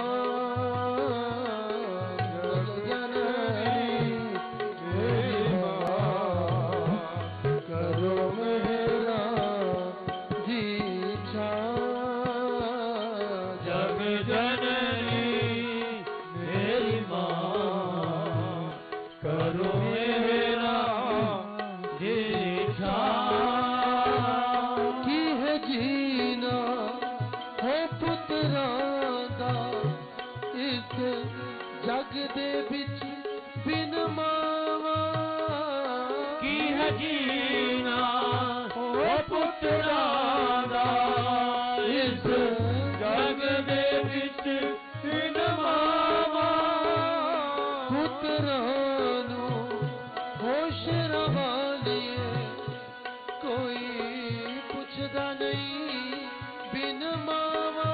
बाण जग जननी मेरी मां करो मेरा दीक्षा जग जननी मेरी मां करो मेरा दीक्षा की है जीना हो पुत्रां दा इस जग दे विच बिन मावा की है जीना हो पुत्रां दा इस जग दे विच बिन मावा पुत्रां नू होश रवालिए कोई पुछदा नहीं बिन मावा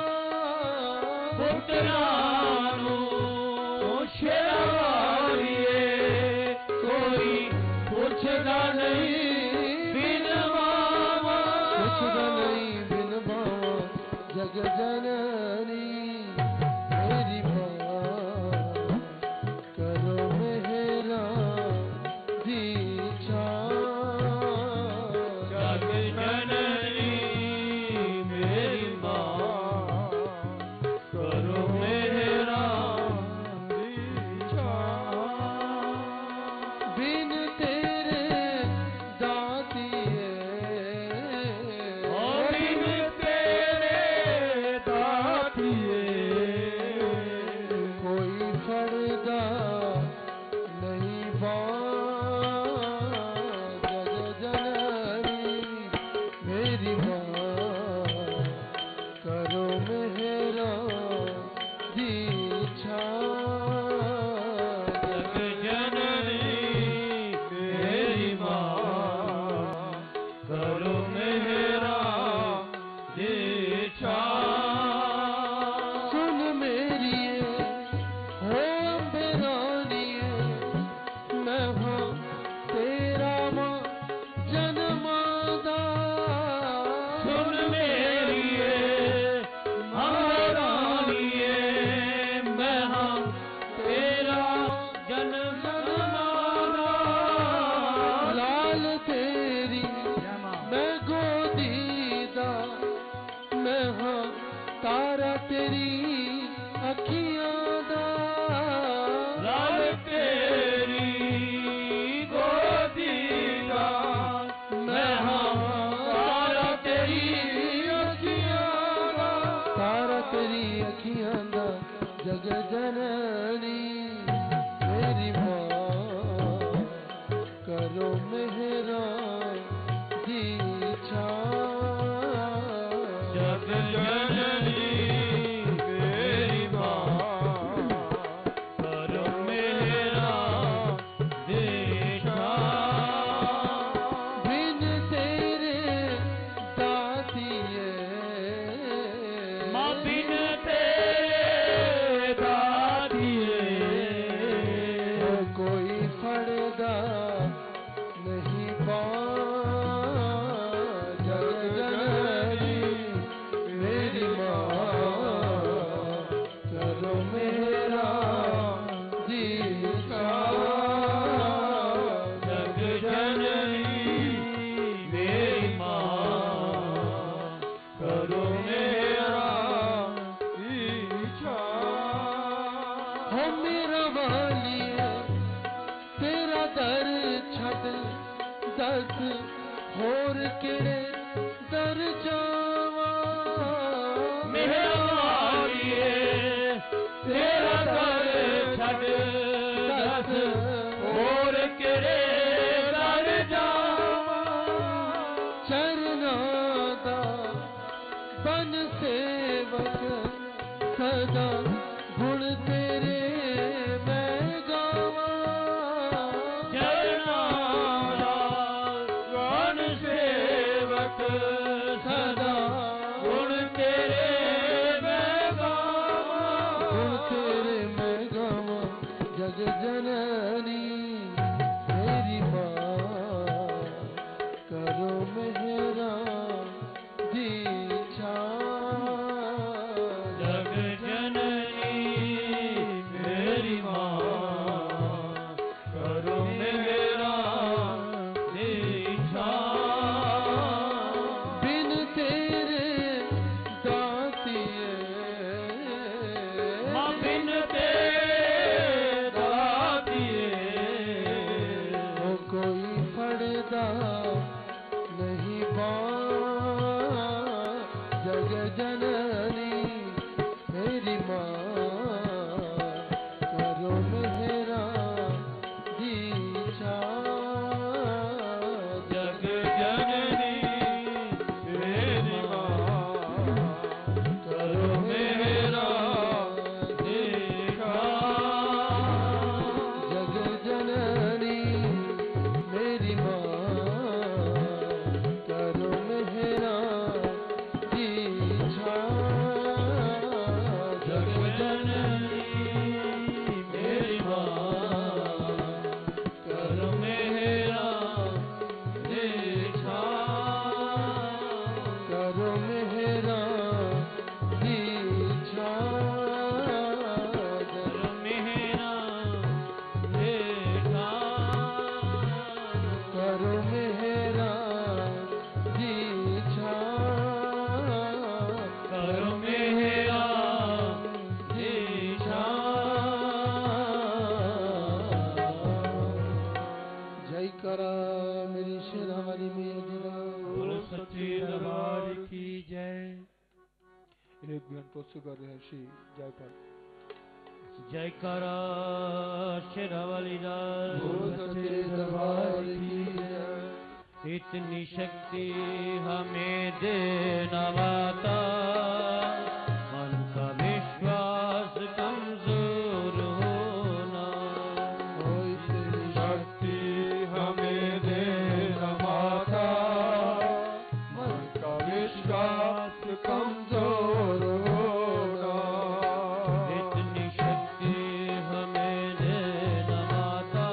पुत्रां नू शेरावालिए कोई पुछदा नहीं बिन मावा पुछदा नहीं बिन मावा जग जननी मेरी मां करो मेरा दीक्षा जग जननी मेरी मां करो मेरा दीक्षा बिन तेरे दातिए और बिन तेरे दातिए कोई फड़दा नहीं बाण जग जननी मेरी मां करो मेरा दीक्षा जग जननी मेरी मां करो मेरा दीक्षा सुन मेरिए हो अम्बरानिए मैं हाँ तेरा मां जन्मादा सुन मेरिए महारानिए मैं हम तेरा जन्म माना लाल तेरी मैं गोदीदा मैं हाँ तारा तेरी अखियां दा लाल तेरी गोदी का मैं हम तारा तेरी अखियां का तारा तेरी अखियां दा जग जननी मेरी मां करो मेरा दीक्षा जग जननी मेरी मां करो मेरा दीक्षा बिन तेरे दातिए मां बिन तेरे दातिए कोई फड़दा नहीं बाण जग जननी मेरी मां करो मेरा दीक्षा जग जननी मेरी मां करो मेरा दीक्षा हो मेरा वालिए तेरा दर छद दस होर केड़े दर जावा मेरा वालिए तेरा दर छड़ दस और केड़े दर जावा चरना दा बन सेवक सदा गुण तेरे मैं गावा चरना वन सेवक सदा गुण तेरे मैं गावा गुण तेरे मैं गावा जग जननी मेरी मां करो मेरा दीक्षा जननी मेरी माँ करो मेरा दीक्षा। जग जननी मेरी माँ करो मेरा दीक्षा। जग जननी मेरी माँ करो मेरा दीक्षा। जग जननी मेरी माँ करो मेरा दीक्षा। करो मेरा दीक्षा। करो मेरा दीक्षा। करो मेरा दीक्षा। करो मेरा दीक्षा। जय करा मेरी शेरा वाली मैया जी दा। बोलो सच्चे दरबार की जय। एक भी पुस्तक कर रहे हैं श्री जयपाल। जय करा शेरावाली बोलो सच्चे दरबार की जय। इतनी शक्ति हमें देना माता, मन का विश्वास कमजोर होना। ओ इतनी शक्ति हमें देना माता, मन का विश्वास कमजोर होना। इतनी शक्ति हमें देना माता,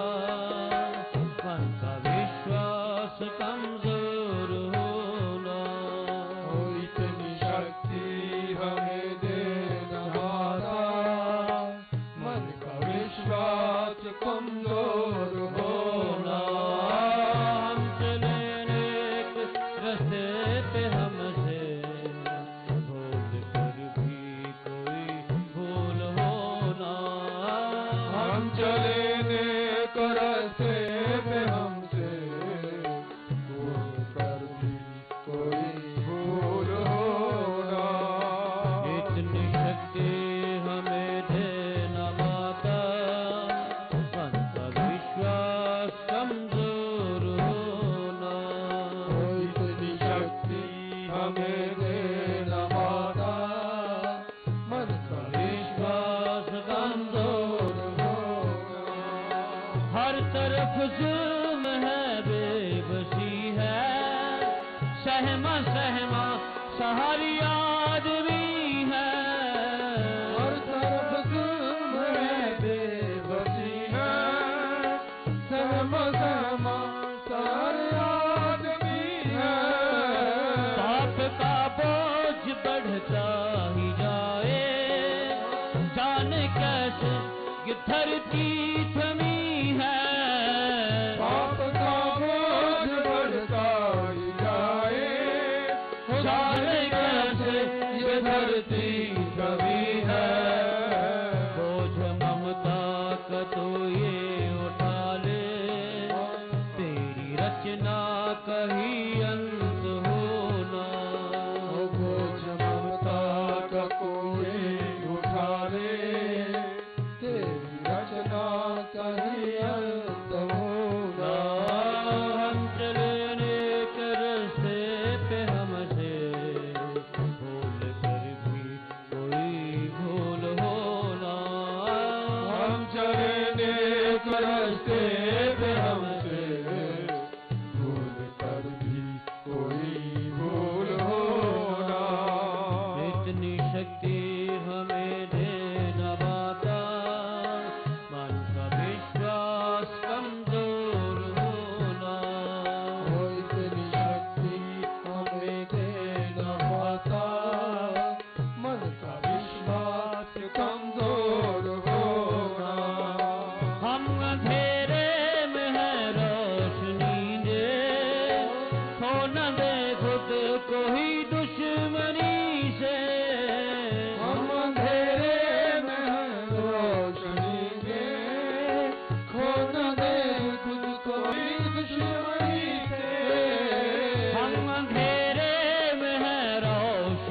मन का विश्वास कमजोर होना। ओ इतनी शक्ति हमें देना माता, मन का विश्वास कमजोर होना। हम चले नेक रास्ते पे हमसे भूल कर भी कोई भूल होना। हम चले नेक रास्ते पे हमसे भूल कर भी कोई भूल होना। इतनी शक्ति हमें देना माता, मन का विश्वास कमजोर होना। ओ इतनी शक्ति हमें देना माता, मन का विश्वास कमजोर होना। हर तरफ जुल्म है, बेबसी है, सहमा सहमा सहारी आदमी है। हर तरफ जुल्म है, बेबसी है, सहमा सहमा सारे आदमी है। पाप का बोझ बढ़ता ही जाए, जाने कैसे ये धरती थमी है। पाप का बोझ बढ़ता ही जाए, जाने कैसे ये धरती कभी है। बोझ ममता का तो ये उठा ले, तेरी रचना का ही अंत होना। ओ बोझ ममता का कोई उठा ले, तेरी रचना का ही अंत होगा। हम चले नेक रास्ते पे हमसे भूल कर भी कोई भूल होना। हम चले नेक रास्ते पे हमसे भूल कर भी कोई भूल होना। इतनी शक्ति हमें देना माता, मन का विश्वास कमजोर होना। ओ इतनी शक्ति हमें देना माता, मन का विश्वास कमजोर होना। हम अंधेरे में है रोशनी दे, खो न दे खुद को ही दुश्मनी से। हम अंधेरे में हैं रोशनी के, खो न दे खुद को ही दुश्मनी से। हम अंधेरे में है रोशनी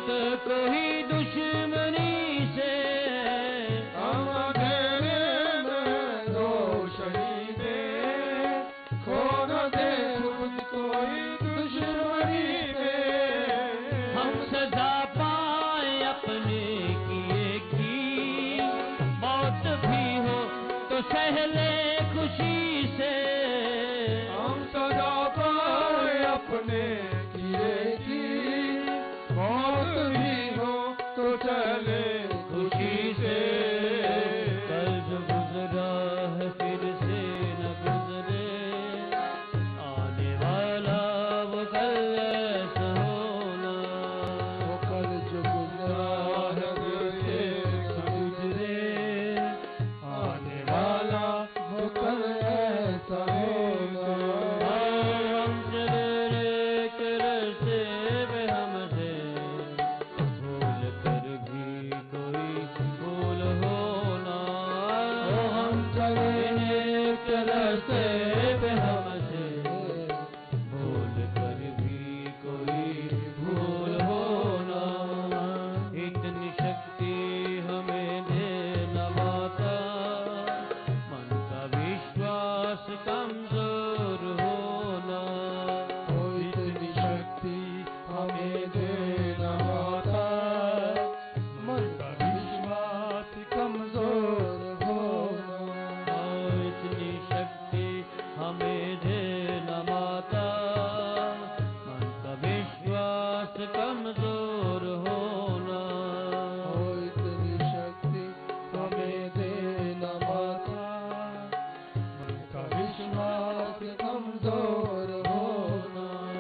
मत कोई दुश्मनी से, हम अंधेरे में रोशनी दे, खो न दे खुद कोई दुश्मनी में। हम सजा पाए अपने किए की, मौत भी हो तो सह ले खुशी से। हम सजा पाए अपने किए की, मौत भी हो तो चले खुशी से। कल जो गुजरा है फिर से न गुजरे, आने वाला वो कल ऐसा होना। वो कल जो गुजरा है दिल से न गुजरे, आने वाला वो कल ऐसा होगा। हम चले एक रास्ते पे हमसे, भूल कर भी कोई भूल होना। हम चले एक रास्ते पे हमसे, भूल कर भी कोई भूल होना। इतनी शक्ति हमें देना माता, मन का विश्वास कमजोर होना। इतनी शक्ति हमें देना माता, मन का विश्वास कमजोर होना। इतनी शक्ति हमें देना माता, मन का विश्वास कमजोर होना। ओ इतनी शक्ति हमें देना माता, मन का विश्वास कमजोर होना।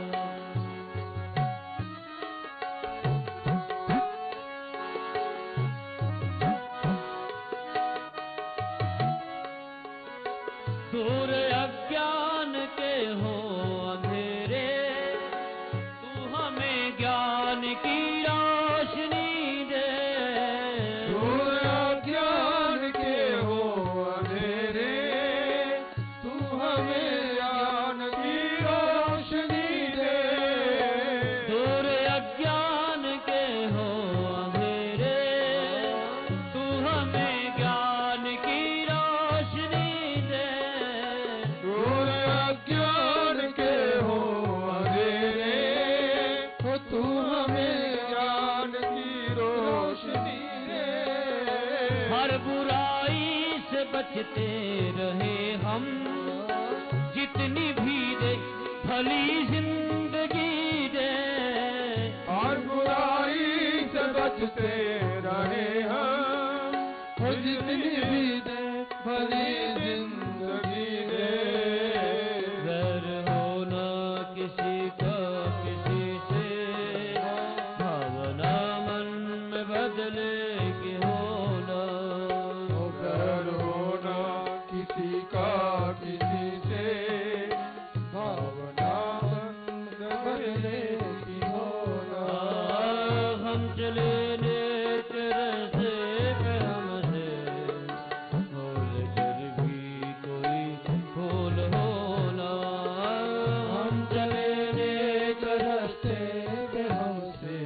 दूर अज्ञान के हो अंधेरे, तू हमें ज्ञान की रोशनी दे। दूर अज्ञान के हो अंधेरे, तू हमें ज्ञान की रोशनी दे। दूर अज्ञान के हो अंधेरे, तू हमें ज्ञान की रोशनी दे। दूर अज्ञान के हो अंधेरे, हो तू हमें ज्ञान की रोशनी दे। हर बुराई से बचते रहे हम, जितनी भी दे भली जिंदगी दे। और बुराई से बचते रहे हम, हो जितनी भी दे भली जिंदगी दे। वैर होना किसी का किसी से, भावना मन में बदले के होना। हो बैर होना किसी का किसी से, भावना मन बदले की होना। हम चले नेक रास्ते पे हमसे, भूल कर भी कोई भूल होना। हम चले नेक रास्ते पे हमसे,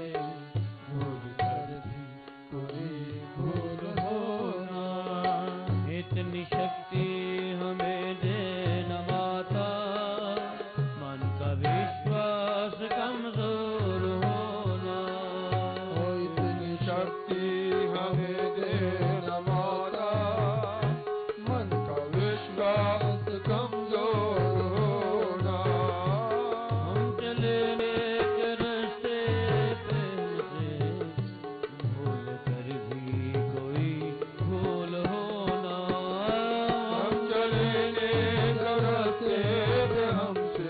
भूल कर भी कोई भूल होना। इतनी शक्ति हमें देना माता, मन का विश्वास कमजोर होना। ओ इतनी शक्ति हमें देना माता, मन का विश्वास कमजोर होना। हम चले नेक रास्ते पे हमसे, भूल कर भी कोई भूल होना। हम चले नेक रास्ते पे हमसे,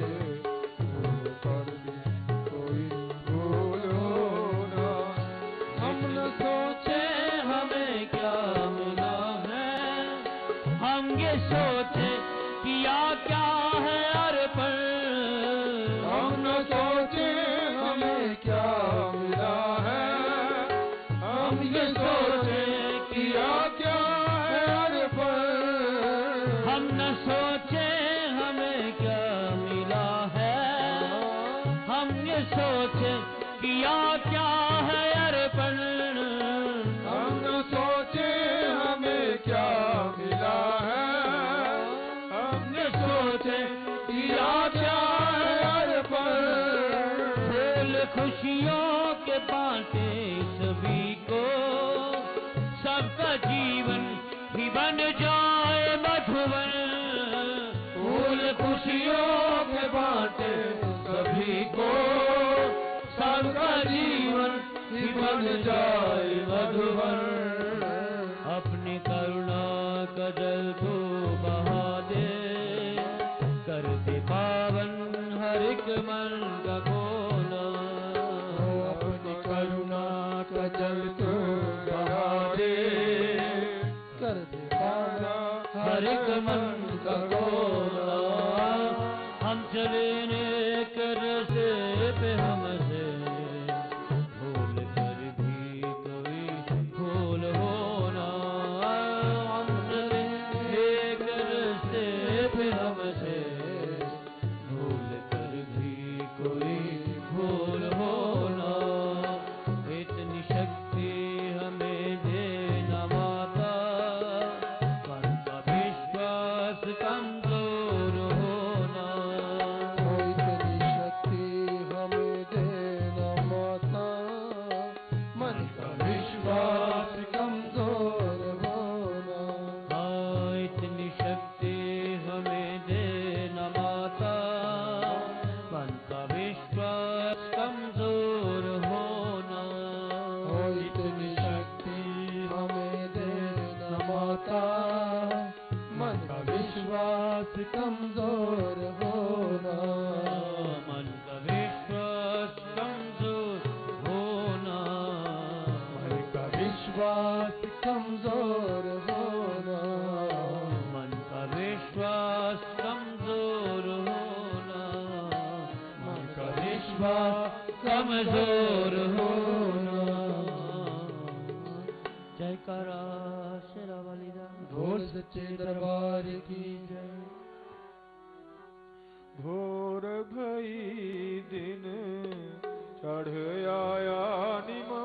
भूल कर भी कोई भूल होना। हम न सोचे हमें क्या मिला है, हम ये सोचे किया क्या है अर्पण। हम न सोचे हमें क्या मिला है, हम ये सोचे किया क्या है अर्पण। हम न सोचे हमें क्या मिला है, हम ये सोचे किया क्या है अर्पण, हम न सोचे हमें क्या मिला है, हमने सोचे किया क्या है अर्पण। फूल खुशियों के बांटे सभी को, सबका जीवन ही बन जाए मधुवन। फूल खुशियों के बांटे सभी को, सबका जीवन ही बन जाए मधुवन। अपनी करुणा का जल तू बहा दे, कर दे पावन हर एक मन का कोना। अपनी करुणा का जल तू बहा दे, कर दे पावन हर एक मन का कोना। हम चले नेक रस्ते पे हमसे, भूल कर भी कोई भूल होना। हम चले नेक रस्ते पे हमसे, भूल कर भी कोई भूल होना। इतनी शक्ति हमें देना माता, मन का विश्वास कमजोर होना। इतनी शक्ति हमें देना माता, मन का विश्वास कमजोर होना। हाँ, इतनी शक्ति हमें देना माता, मन का विश्वास कमजोर होना। इतनी शक्ति हमें देना माता, मन का विश्वास कमजोर होना। मन का विश्वास कमजोर होना। मन का विश्वास कमजोर होना। मन का विश्वास कमजोर होना। मन का विश्वास कमजोर होना। जयकारा शेरा वाली दा। ढोल सच्चे दरबार की जय। भोर भई दिन चढ़ आया निमा,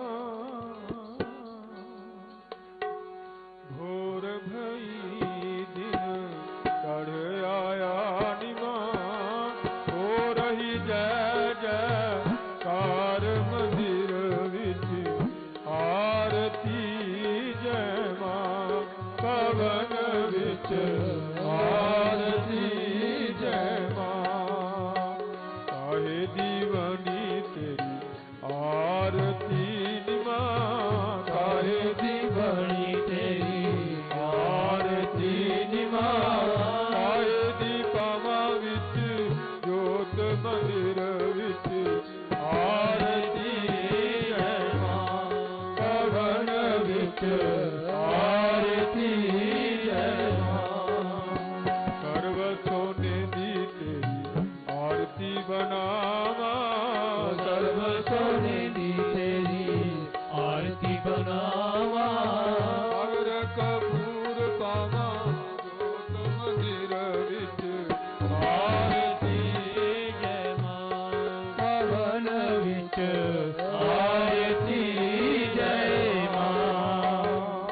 भोर भई दिन चढ़ आया निमा। हो रही जय जय कार मंदिर विच, आरती जय मां पवन विच, आरती जय मां। काहे दीवानी तेरी आरती निमा, काहे दीवानी तेरी आरती निमा। काहे दीपावा विच जोत मंदिर विच, आरती जय मां पवन विच, आरती जय मां। सर्व सोने दी तेरी आरती बनावा, सर्व सोने दी तेरी आरती बनावा। अगर कपूर पावा जोत मंदिर विच, आरती जय मां पवन विच, आरती जय मां।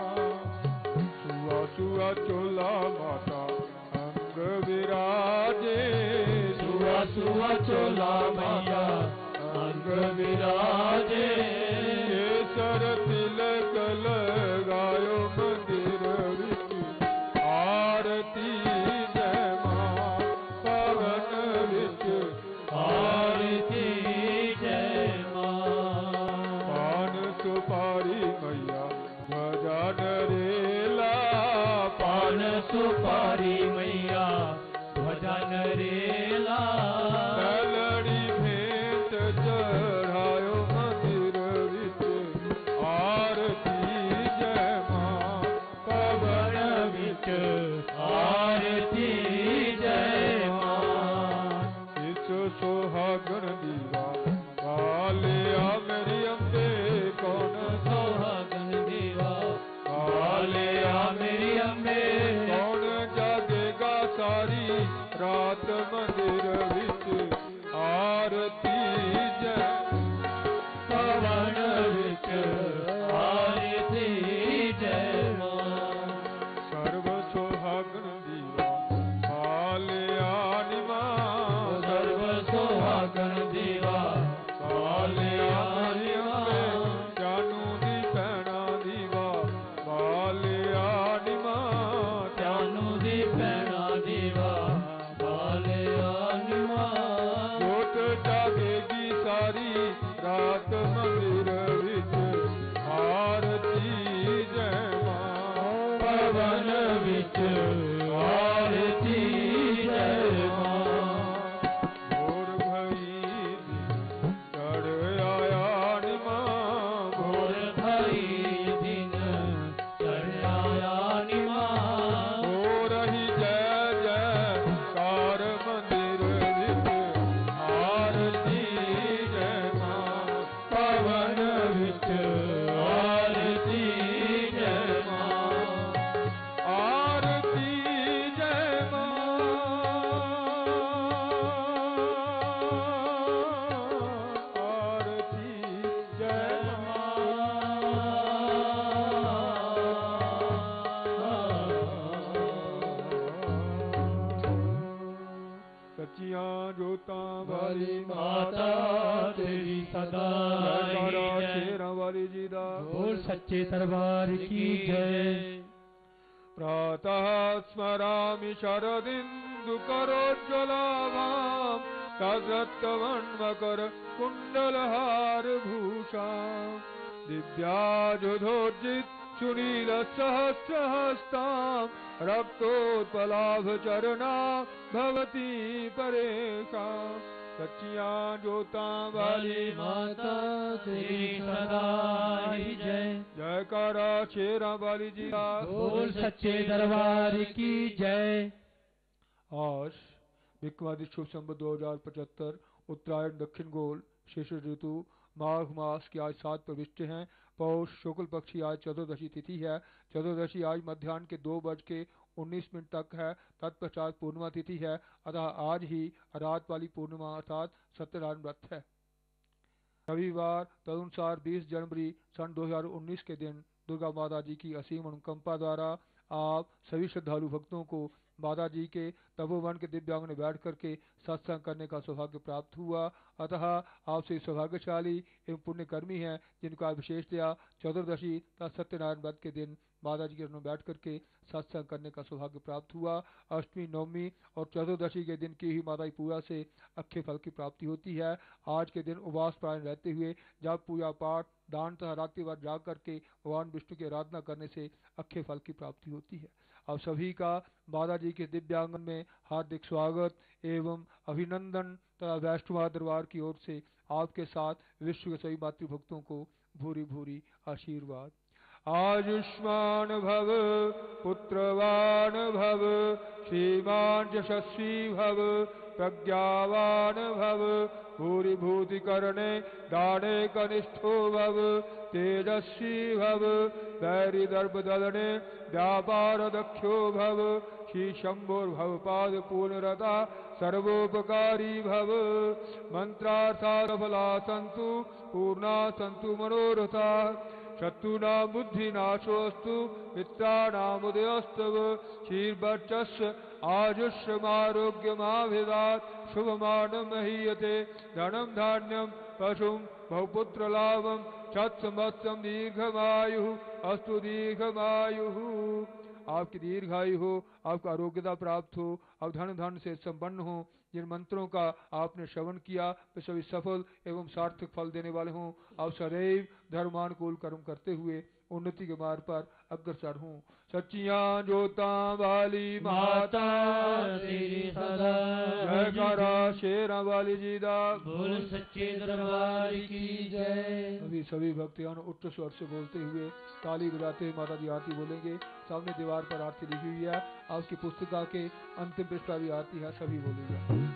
सुआ सुआ चोला माता अंग विराजे, सुआ सुआ चोला मैया अंग विराजे। केसर तिलक लगायो मंदिर विच, आरती जय मां पवन विच, आरती जय मां। पान सुपारी मैया ध्वजा नरेला, पान सुपारी मैया ध्वजा नरेला। मेलड़ी भेंट चढ़ायो मंदिर विच, आरती जय मां पवन विच, आरती जय मां। इस सुहागन दीवा कालिया मेरी अम्बे, कौन सुहागन दीवा कालिया मेरी अम्बे। कौन जागेगा सारी रात मंदिर विच, आरती जय सात मंदिर विच आरती जय मां पवन विच आरती जय मां भोर भई चढ़ आया निमा भोर भई दिन चढ़ आया निमा हो रही जय जयकार मंदिर विच आरती जय मां पवन विच आरती जय मां आरती जय मां आरती जय मां सच्चियां जोतां वाली माता तेरी सदा जयकारा जय शेरां वाली जी दा बोल सच्चे दरबार की जय प्रातः स्मरामि शरदिन्दुकरोज्ज्वलाभां तद्रक्तवर्णमकर कुण्डलहार भूषां दिव्याजुधोज्जित सुनीलसहस्रहस्तां रक्तोत्पलाभचरणा भवती परेशां सच्चियां जोतां वाली माता तेरी सदा जय जयकारा शेरां वाली जी का बोल सच्चे दरबार की जय आज विक्रमादित्य शुभ संवत दो हजार पचहत्तर उत्तरायण दक्षिण गोल शिशिर ऋतु माघ मास की आज सात प्रविष्टि हैं। पौष शुक्ल पक्ष की आज चतुर्दशी तिथि है। चतुर्दशी आज मध्याह्न के दो बज के उन्नीस मिनट तक है। तत्पश्चात पूर्णिमा तिथि है, अतः आज ही रात वाली पूर्णिमा अर्थात सत्यनारायण व्रत है। रविवार तदनुसार बीस जनवरी सन दो हजार उन्नीस के दिन दुर्गा माता जी की असीम अनुकंपा द्वारा आप सभी श्रद्धालु भक्तों को माता जी के तपोवन के दिव्यांग में बैठ करके सत्संग करने का सौभाग्य प्राप्त हुआ। अतः आप से सौभाग्यशाली एवं पुण्यकर्मी हैं जिनका विशेषतया चतुर्दशी तथा सत्यनारायण व्रत के दिन माता जी के चरणों में बैठ करके सत्संग करने का सौभाग्य प्राप्त हुआ। अष्टमी नवमी और चतुर्दशी के दिन की ही माता की पूजा से अक्षय फल की प्राप्ति होती है। आज के दिन उपवास प्राण रहते हुए जब पूजा पाठ दान तथा रात्रि भर जाग करके भगवान विष्णु की आराधना करने से अक्षय फल की प्राप्ति होती है। अब सभी का माता जी के दिव्यांगन में हार्दिक स्वागत एवं अभिनंदन तथा वैष्णव दरबार की ओर से आपके साथ विश्व के सभी मातृभक्तों को भूरी भूरी आशीर्वाद। आयुष्मान भव पुत्रवान भव श्रीमान यशस्वी भव प्रज्ञावान भव भूरि भूति करणे दाने कनिष्ठो भव तेजस्वी भव वैरि दर्भ दलने व्यापार दक्षो भव श्री शंभुर्भव पाद पूर्णरता सर्वोपकारी भव मंत्रार्था सफला सन्तु पूर्णा सन्तु मनोरथा शत्रुना बुद्धिनाशोऽस्तु मित्राणामुदयस्तव श्रीर्वर्चस्व आयुष्यमारोग्यमाभिदात् शुभमानं महीयते धनं धान्यं पशुं बहुपुत्रलाभं शतसंवत्सरं दीर्घमायुः अस्तु दीर्घमायुः। आपकी दीर्घायु हो, आपको आरोग्यता प्राप्त हो, आप धन धन से संपन्न हो। जिन मंत्रों का आपने श्रवण किया वे सभी सफल एवं सार्थक फल देने वाले हों। आप सदैव धर्मानुकूल कर्म करते हुए उन्नति के मार्ग पर अग्रसर हों। सच्चियां जोतां वाली माता तेरी सदा जयकारा शेरां वाली जी दा बोल सच्चे दरबार की जय। अभी सभी भक्तजन उच्च स्वर से बोलते हुए ताली बजाते हुए माता जी आरती बोलेंगे। सामने दीवार पर आरती लिखी हुई है, आपकी पुस्तिका के अंतिम पृष्ठ पर भी आरती है, सभी बोलेंगे।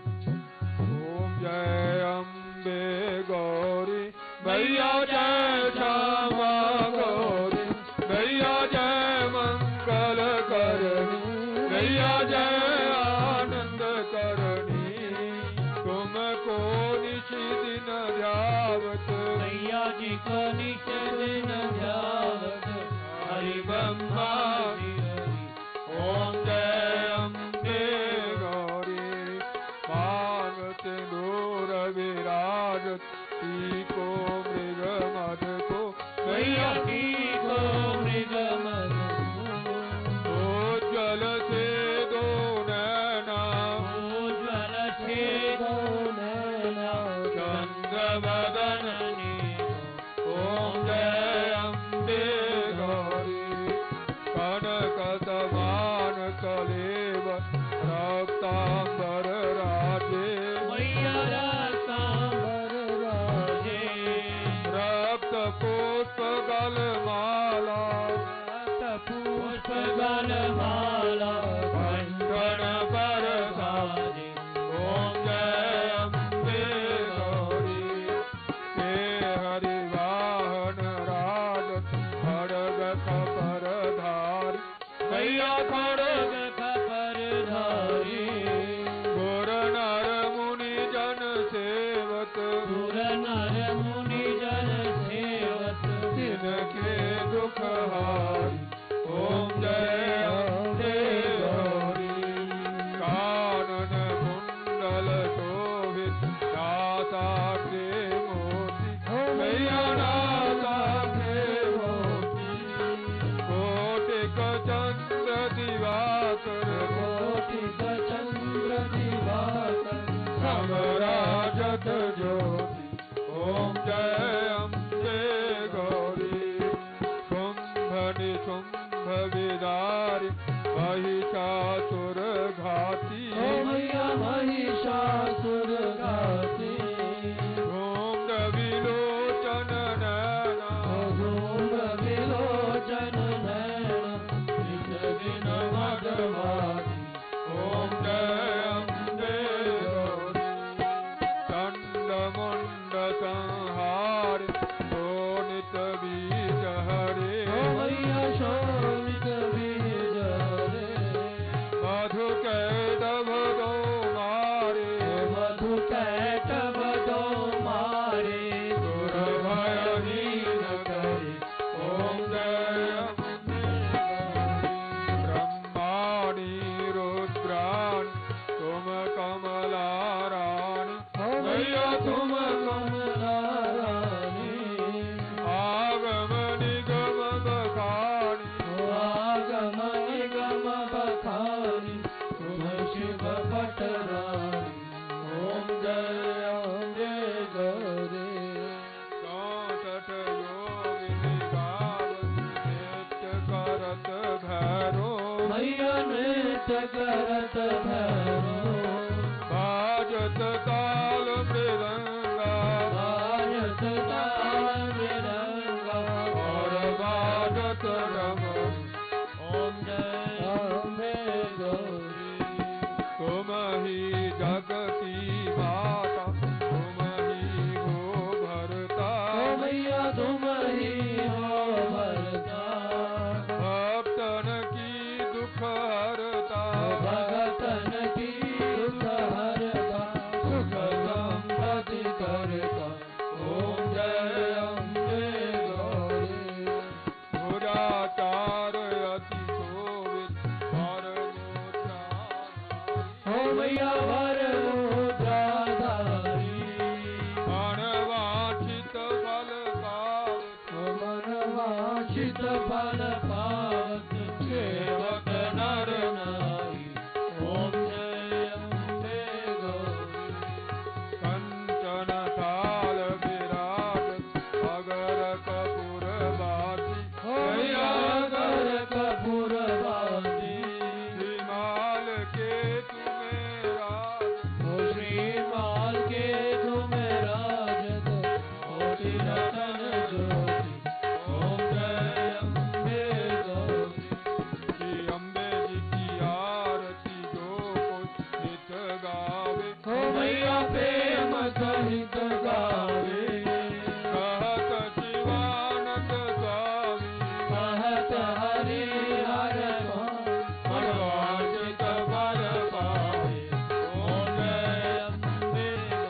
ओम जय अम्बे गौरी मैया जय श्यामा गौरी मैया जय मंगल करणी मैया जय आनंद करणी तुमको निश दिन ध्यावत मैया जी को निश दिन ध्यावत हरि ब्रह्मा जी हरि। ओम जय अम्बे गौरी मांगते दूर विराजत को मृग मद को मैया की को मृग मद उज्ज्वल से दो नैना उज्ज्वल से दो नैना चंद्र बदन सेवत सुर नर मुनि जन सेवत जिनके दुख हारी ओम जय अम्बे गौरी कानन कुंडल शोभित नासा के मोती मैया नासा के मोती कोटिक चंद्र दिवाकर कोटिक चंद्र दिवाकर समराजत ज्योति ओम जय अम्बे गौरी शुंभ निशुंभ विदारी महिषासुर घाती मैया महिषासुर घाती धूम्र विलोचन नैना धूम्र विलोचन नैना निज दिन मदमाती ओम जय अम्बे गौरी चंड मुंड संहार शोणित बीज हरे मैया शोणित बीज हरे मधु कैटभ दो मारे मधु कैटभ दो मारे सुर भयहीन करे ओम जय अम्बे गौरी ब्रह्माणी रुद्राणी तुम कमला रानी मैया तुम कमला रानी आगम निगम बखानी आगम निगम बखानी तुम शिव भट रानी ओम जय अम्बे गौरी चौसठ योगिनी गावत नित्य करत भैरो मैया नृत्य करत भैरो बाजत ताल मृदंगा भारत ताल मृदंगा और बाजत रमण ओम जय अम्बे गौरी तुम ही जगती माता तुम ही हो भरता ओ मैया तुम ही हो भरता भक्तन की दुख हरता भगतन की दुख हरता सुख संपत्ति करता ओम जय अम्बे गौरी भुजाचार अति शोभित और मुद्रा ओ मैया वर मुद्राधारी अनवांछित फल पावत मन वांछित फल पावत सेवक नर नारी ओम जय अम्बे गौरी कंचन थाल विराजत अगर कपूर बाती मैया कर कपूर बाती हिमाल के तुम्हें राज ओ श्रीमाल के तुम राजत कोटि रतन ज्योति ओम जय अम्बे गौरी श्री अम्बे जी की आरती जो कुछ नित गावे ओ मैया प्रेम सहित गावे कहत शिवानंद स्वामी कहत हरि हर मनवांछित फल पावे ओम जय अम्बे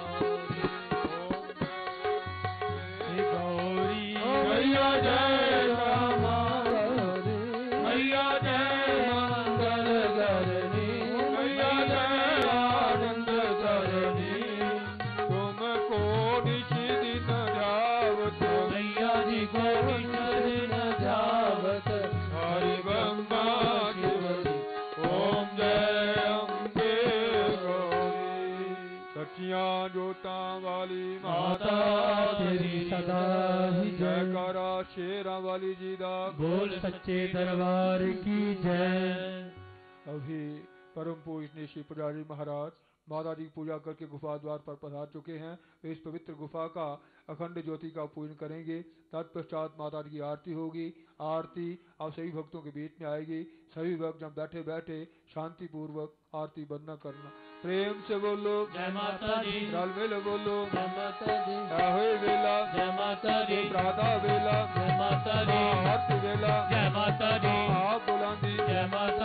गौरी गौरी मैया जय रामा गौरी मैया जय मंगल गरनी मैया जय आनंद करनी तुमको निशि दिन ध्यावत मैया जी को दिन ध्यावत हरि ब्रह्मा शिवजी ओम जय अम्बे गौरी सखियां जोता वाली माता तेरी सदा ही जय जयकारा शेरा वाली जी दा बोल सच्चे दरबार की जय अभी परम पूजनीय श्री पुजारी महाराज माता जी की पूजा करके गुफा द्वार पर पधार चुके हैं। वे इस पवित्र गुफा का अखंड ज्योति का पूजन करेंगे। तत्पश्चात माता जी की आरती होगी। आरती आप सभी भक्तों के बीच में आएगी। सभी भक्त जब बैठे बैठे शांति पूर्वक आरती बंद करना। प्रेम से बोलो जय माता दी, ताल मेल बोलो जय माता दी, होए वेला जय माता दी, प्रातः वेला जय माता दी, आरती वेला जय माता दी, आप बुलंदी जय माता दी,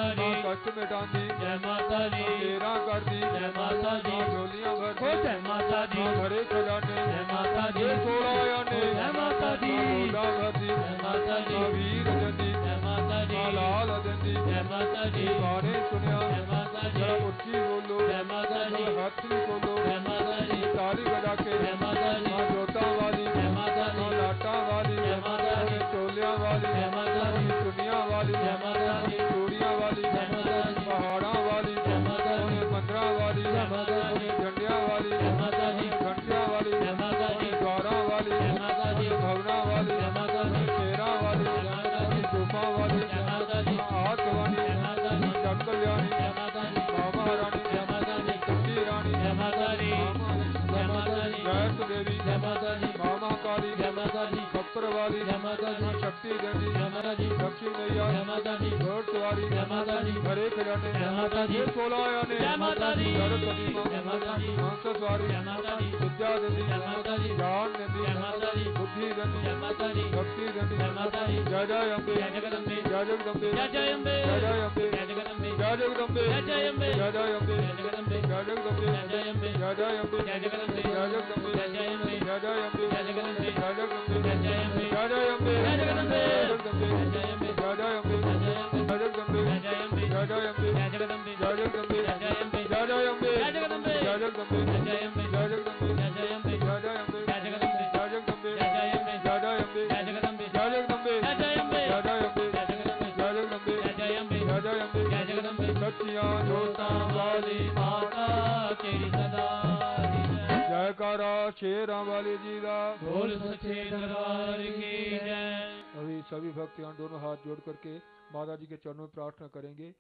कष्ट मिटांदी जय माता दी तेरा कर दी जय माता दी झोलियां भर हो जय माता दी भरे खजाने जय माता दी सोलह आने जय माता दी गोदा भर दी जय माता दी वीर जंदी जय माता दी लाल जंदी जय माता दी गाने सुनिया जय माता दी जरा उच्ची बोलो जय माता दी हाथ भी खोलो जय माता दी ताली बजा के जय माता दी माँ जोता वाली जय माता दी माँ लाटा वाली जय माता दी चोलिया वाली जय माता दी दुनिया वाली जय माता दी चूड़िया वाली जय माता दी पहाड़ा वाली जय माता दी मंदरा वाली जय माता दी झंडिया वाली जय माता दी घंटिया वाली जय माता दी द्वारा वाली जय माता दी भवना वाली जय माता दी शेरा वाली जय माता दी गुफा वाली जय माता दी हाथ वाली जय माता दी जग कल्याणी जय माता दी मामा रानी जय माता दी कुंडी रानी जय माता दी जय माता दी जयत देवी जय माता दी मामा काली जय माता दी खप्पर वाली जय माता दी शक्ति देवी जय माता दी लक्ष्मी मैया जय माता दी घोड़ सवारी जय माता दी हरे खजाने जय माता दी सोलह आने जय माता दी सरस्वती माँ जय माता दी हंस सवारी जय माता दी विद्या देवी जय माता दी ज्ञान देवी जय माता दी बुद्धि देवी जय माता दी भक्ति देवी जय माता दी जय जय अम्बे जय जगदम्बे जय जगदम्बे जय जय अम्बे जय जय अम्बे जय जगदम्बे जय जगदम्बे जय जय अम्बे जय जय अम्बे जय जगदम्बे जय जगदम्बे जय जय अम्बे जय जय अम्बे जय जगदम्बे जय जगदम्बे जय जय अम्बे जय जय अम्बे जय जगदम्बे जय जगदम्बे जय जय अम्बे जय जय अम्बे जय जगदम्बे जय जगदम्बे जय जय अम्बे जय जय अम्बे जय जय अम्बे जय जगदम्बे जय जय अम्बे जय जय अम्बे जय जगदम्बे जय जगदम्बे जय जय अम्बे जय जय अम्बे जय जगदम्बे जय जगदम्बे जय जय अम्बे जय जगदम्बे जय जय अम्बे जय जय अम्बे जय जगदम्बे जय जगदम्बे जय जय अम्बे जय जय अम्बे जय जगदम्बे जय जगदम्बे जय जय अम्बे जय जय अम्बे जय जगदम्बे जय जगदम्बे जय जय अम्बे जय जय अम्बे जय जगदम्बे सच्चियां जोता वाली माता तेरी सदा दी जय जयकारा शेरा वाली जी का बोल सच्चे दरबार की जय अभी सभी भक्तियां दोनों हाथ जोड़ करके माता जी के चरणों में प्रार्थना करेंगे।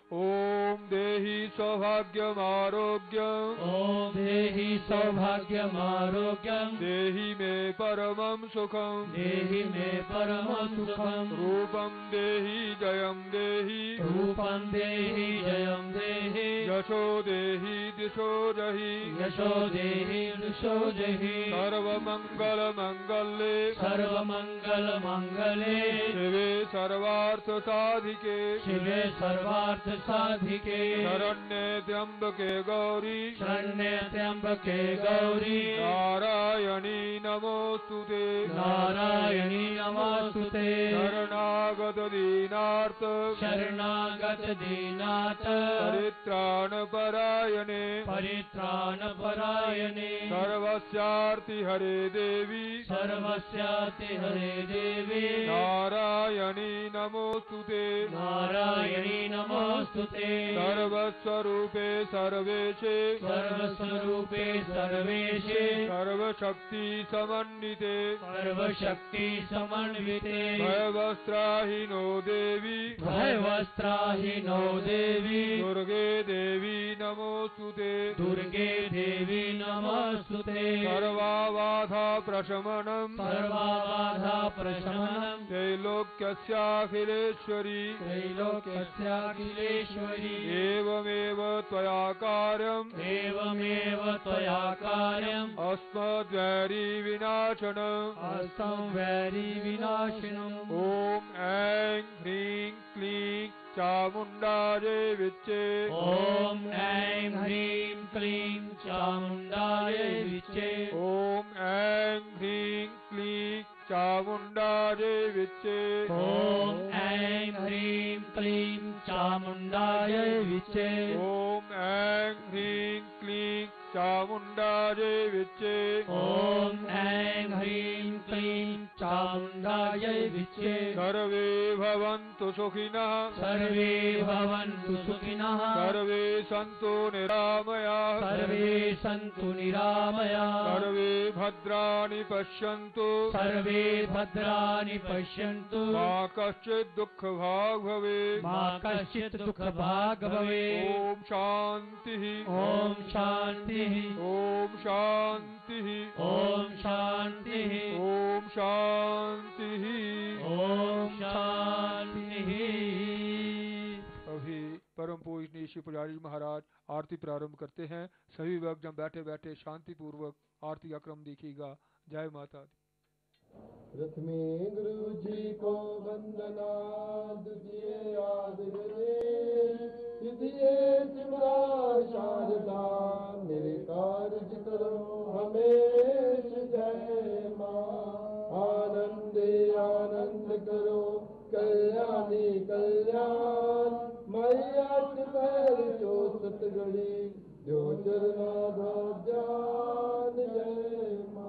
ओम देहि सौभाग्यम आरोग्यम ओम देहि सौभाग्यम आरोग्यम देहि मे परमं सुखम देहि मे परमं सुखम रूपम देहि जयम देहि रूपं देहि जयं देहि यशो देहि दिशो जहि यशो देहि दिशो जहि सर्वमंगल मंगले सर्वमंगल मंगले शिवे सर्वार्थ साधिके शिवे सर्वार्थ साधिके शरण्ये त्र्यंबके गौरी शरण्ये त्र्यंबके गौरी नारायणी नमोस्तुते नारायणी नमोस्तुते शरणागत दीनार्थ शरणागत दीनाथ परित्राण परायणे परित्राण परायणे सर्वस्यार्ति हरे देवी सर्वस्याति हरे देवी नारायणी नमोस्तुते नारायणी नमोस्तुते सर्वस्वरूपे सर्वेशे सर्वस्वरूपे सर्वेशे सर्वशक्ति समन्विते सर्वशक्ति समन्विते भयवस्त्राहिनो देवी भयवस्त्राहिनो देवी दुर्गे देवी नमोस्तुते दुर्गे देवी नमोस्तुते सर्वाबाधा प्रशमनम् सर्वाबाधा प्रशमनम् त्रैलोक्यस्याखिलेश्वरी त्रैलोक्यस्याखिलेश्वरी एवमेव त्वया कार्यम् एवमेव त्वया कार्यम् अस्मद्वैरी विनाशन अस्तं वैरी विनाशिनम् ॐ ऐं ह्रीं क्लीं चामुण्डायै विच्चे ॐ ऐं ह्रीं क्लीं चामुण्डायै विच्चे ॐ ऐं ह्रीं क्लीं चामुण्डायै विच्चे ॐ ऐं ह्रीं क्लीं चामुण्डायै विच्चे ॐ ऐं ह्रीं क्लीं चामुण्डायै विच्चे ॐ ऐं ह्रीं क्लीं चामुण्डायै विच्चे सर्वे भवन्तु सुखिनः सर्वे भवन्तु सुखिनः सर्वे सन्तु निरामयाः सर्वे सन्तु निरामयाः सर्वे भद्राणि पश्यन्तु सर्वे भद्राणि पश्यन्तु मा कश्चित् दुःखभाग् भवेत् मा कश्चित् दुःखभाग् भवेत् ॐ शान्तिः ॐ शान्तिः ॐ शान्तिः ॐ शान्तिः ॐ शान्तिः ॐ शान्तिः। अभी परम पूजनीय श्री पुजारी महाराज आरती प्रारंभ करते हैं। सभी भक्तजन बैठे बैठे शांति पूर्वक आरती का क्रम देखिएगा। जय माता दी। प्रथमे गुरु जी को वंदना, द्वितीय याद हृदय सिद्धिये सिमरा शारदा मेरे कार्य करो हमेश जय माँ। आनंदे आनंद करो कल्याणी कल्याण मैया पैर जो सतगढ़ी जो चरना ध्यान जय माँ।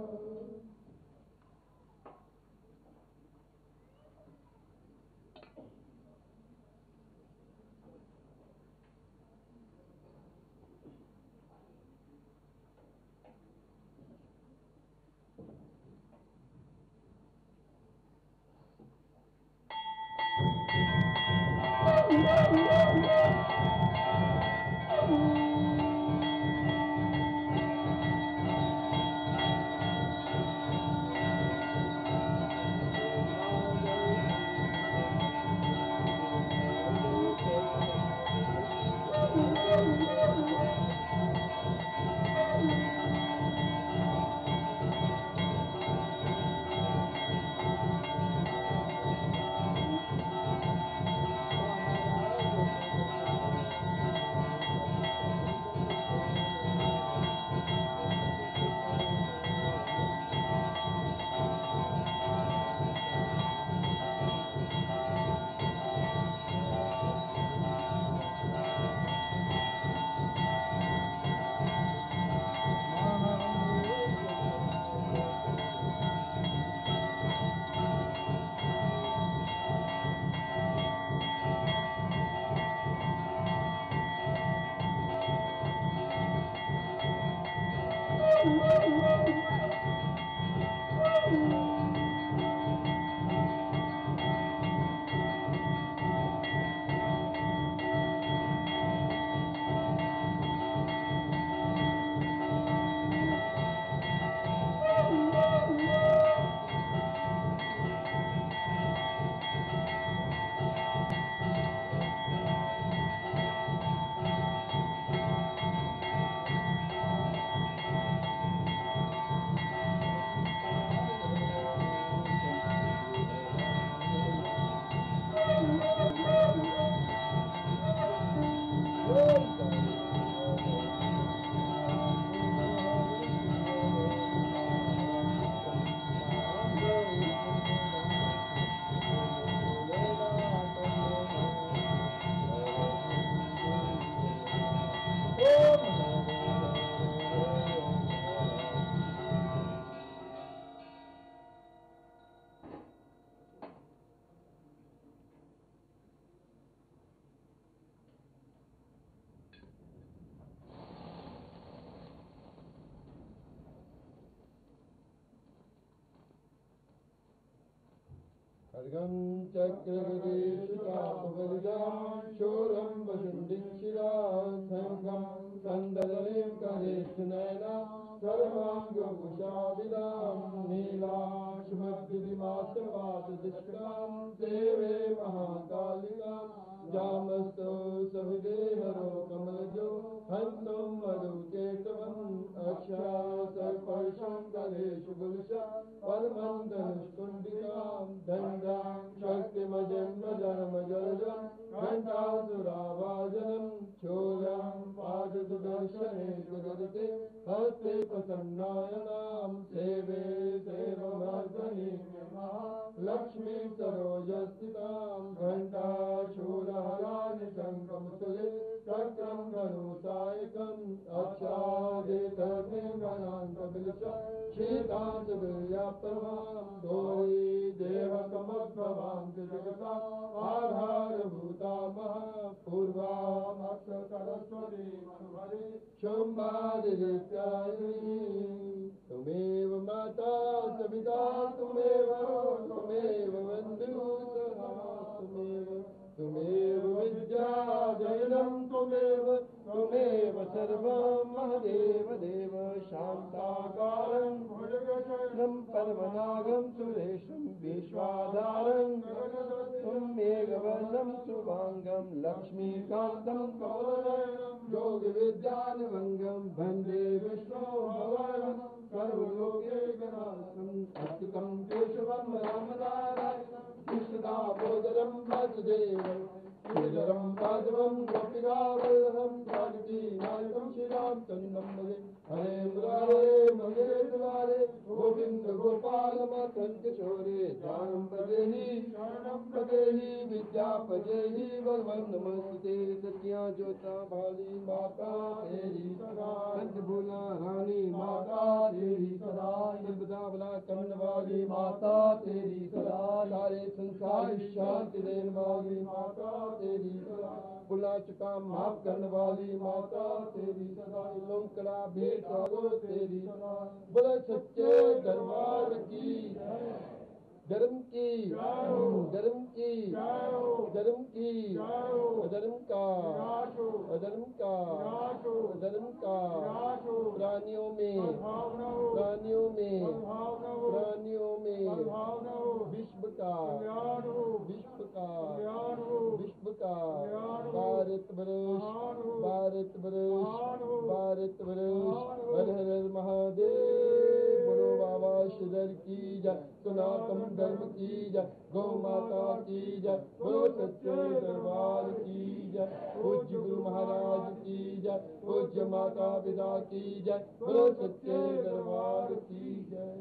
खड्गं चक्रगदेशुतापवलिदां शूरं वसुण्डिं शिरासङ्गं कन्दलीं करेशनयना सर्वाङ्गभूषाविदां नीलाशुभद्दिमासवाददिष्टां देवे महाकालिकां जामस्तो सविदेहरो कमलजो हन्तुं मरुकेतवम् अक्षासर्पर्शं करेषु गुलशा परमं धनुष्कुण्डिकां दण्डां शक्तिमजन्मजन्मजलजं घण्टासुराभाजनं चोरं पादसुदर्शने सुगदिते हस्ते प्रसन्नायनां सेवे सेवमर्दनीं लक्ष्मी सरोजस्थितां घण्टाशूलहरानि शङ्खमुसले चक्रं धनुसायकम् अक्षादितर्मिङ्गणान्तबिलशा शीतांशविल्याप्रभां धोरी देवकमद्भवां जगता आधारभूता महापूर्वामक्षरस्वती मधुहरे शुम्भादित्यायिनी तुमेव माता सविता तुमेव तुमेव बन्धुः तुमेव तुमेव विद्या जयनं तुमेव तुमेव सर्वं महदेव देव शान्ताकारं भुजगशयनं पद्मनाभं सुरेशं विश्वाधारं तुमेकवरं शुभांगं लक्ष्मीकान्तं कमलनयनं योगविद्यानिभङ्गं वन्दे विष्णो भगवान् सर्वलोके गणासम् अच्युतं केशवं रामनारायणं कृष्णदामोदरं वासुदेवं श्रीधरं माधवं गोपिका वल्लभं जानकी नायकं श्रीरामचन्द्रं भजे हरे मुरारे मंगले दुलारे गोविंद गोपाल मातंग किशोरे ज्ञानं प्रदेहि शरणं प्रदेहि विद्या प्रदेहि बलवन् नमस्ते सत्या ज्योता भाली माता तेरी सदा पंचभूला रानी माता तेरी सदा सर्वदा भला करने वाली माता तेरी सदा सारे संसार शांति देने वाली माता तेरी सदा बुला चुका माफ करने वाली माता तेरी सदा लोकड़ा भेंट हो तेरी सदा बोले सच्चे दरबार की धर्म की धर्म की धर्म की अधर्म का अधर्म का अधर्म का प्राणियों में प्राणियों में प्राणियों में विश्व का विश्व का विश्व का भारत वर्ष भारत वर्ष भारत वर्ष हर हर महादेव बोलो बाबा श्रीधर की जय सनातन धर्म की जय गौ माता की जय बोलो सच्चे दरबार की जय पूज्य गुरु महाराज की जय पूज्य माता पिता की जय बोलो सच्चे दरबार की जय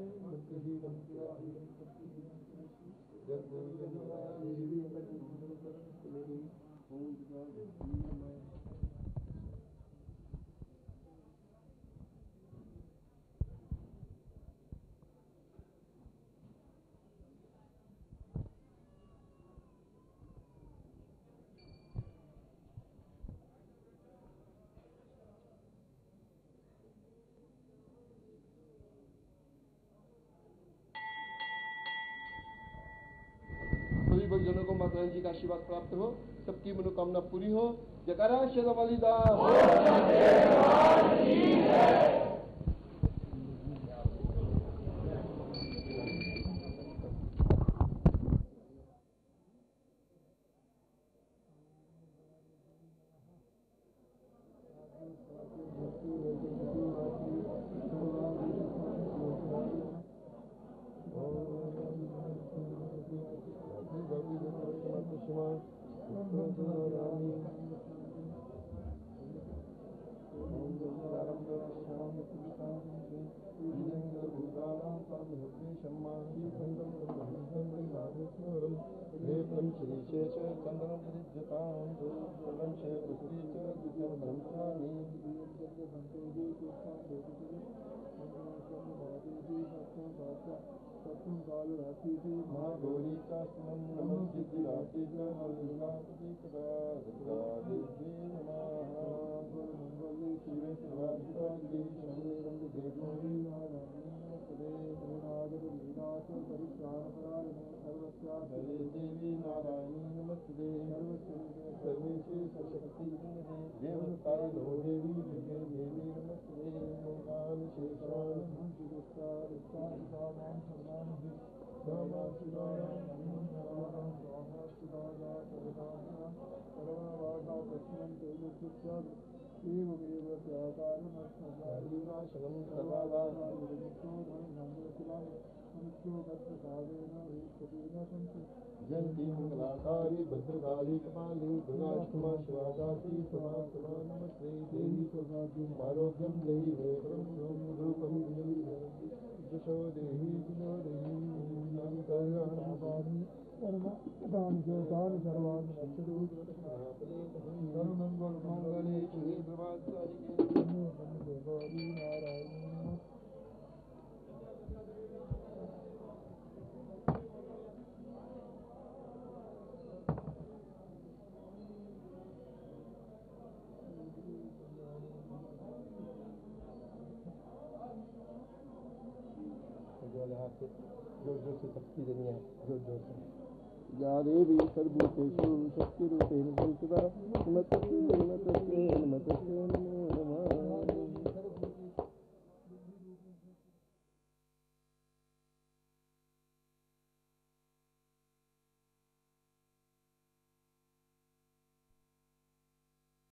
सभी भक्तजनों को माता जी का आशीर्वाद प्राप्त हो, सबकी मनोकामना पूरी हो। जयकारा शेरावाली दास। महागौरी का स्मरण नमस्ते राधे का दुर्गा प्रतीकदा दुर्गा देवी नमः मंगले शिवे सर्वाधिका की शरणं देवोरी नारायणी सदे गुरुनाथ लीलास परित्राण परायण सर्वस्या हरे देवी नारायणी नमस्ते सर्वेशे सशक्ति देवताय नो देवी दुर्गे देवी नमस्ते मंगल शेषान हंसुस्कार साधनां सर्वान् Rama Shivaya Rama Shivaya Sarvavaga Prasnan Telusya Eva Eva Tyagana Sarvadina Shalam Sarvada Nirvito Nandesila Manusyo Gatta Savena Vishkatina Santi Janti Mangalakari Bhadrakali Kapali Durashma Shivadati Sama Sama Namaste Devi Sovati Marogyam Dehi Vekram Rupam Dehi Jasho Dehi Jasho Dehi सर्वाणि सर्वाणि सर्वाणि सर्वमंगल मंगले शिवे सर्वाधिकारी नारायण जोर जोर से भक्ति देनी है जोर जोर से या देवी सर्वभूतेषु शक्तिरूपेण संस्थिता नमस्ते नमस्ते नमस्ते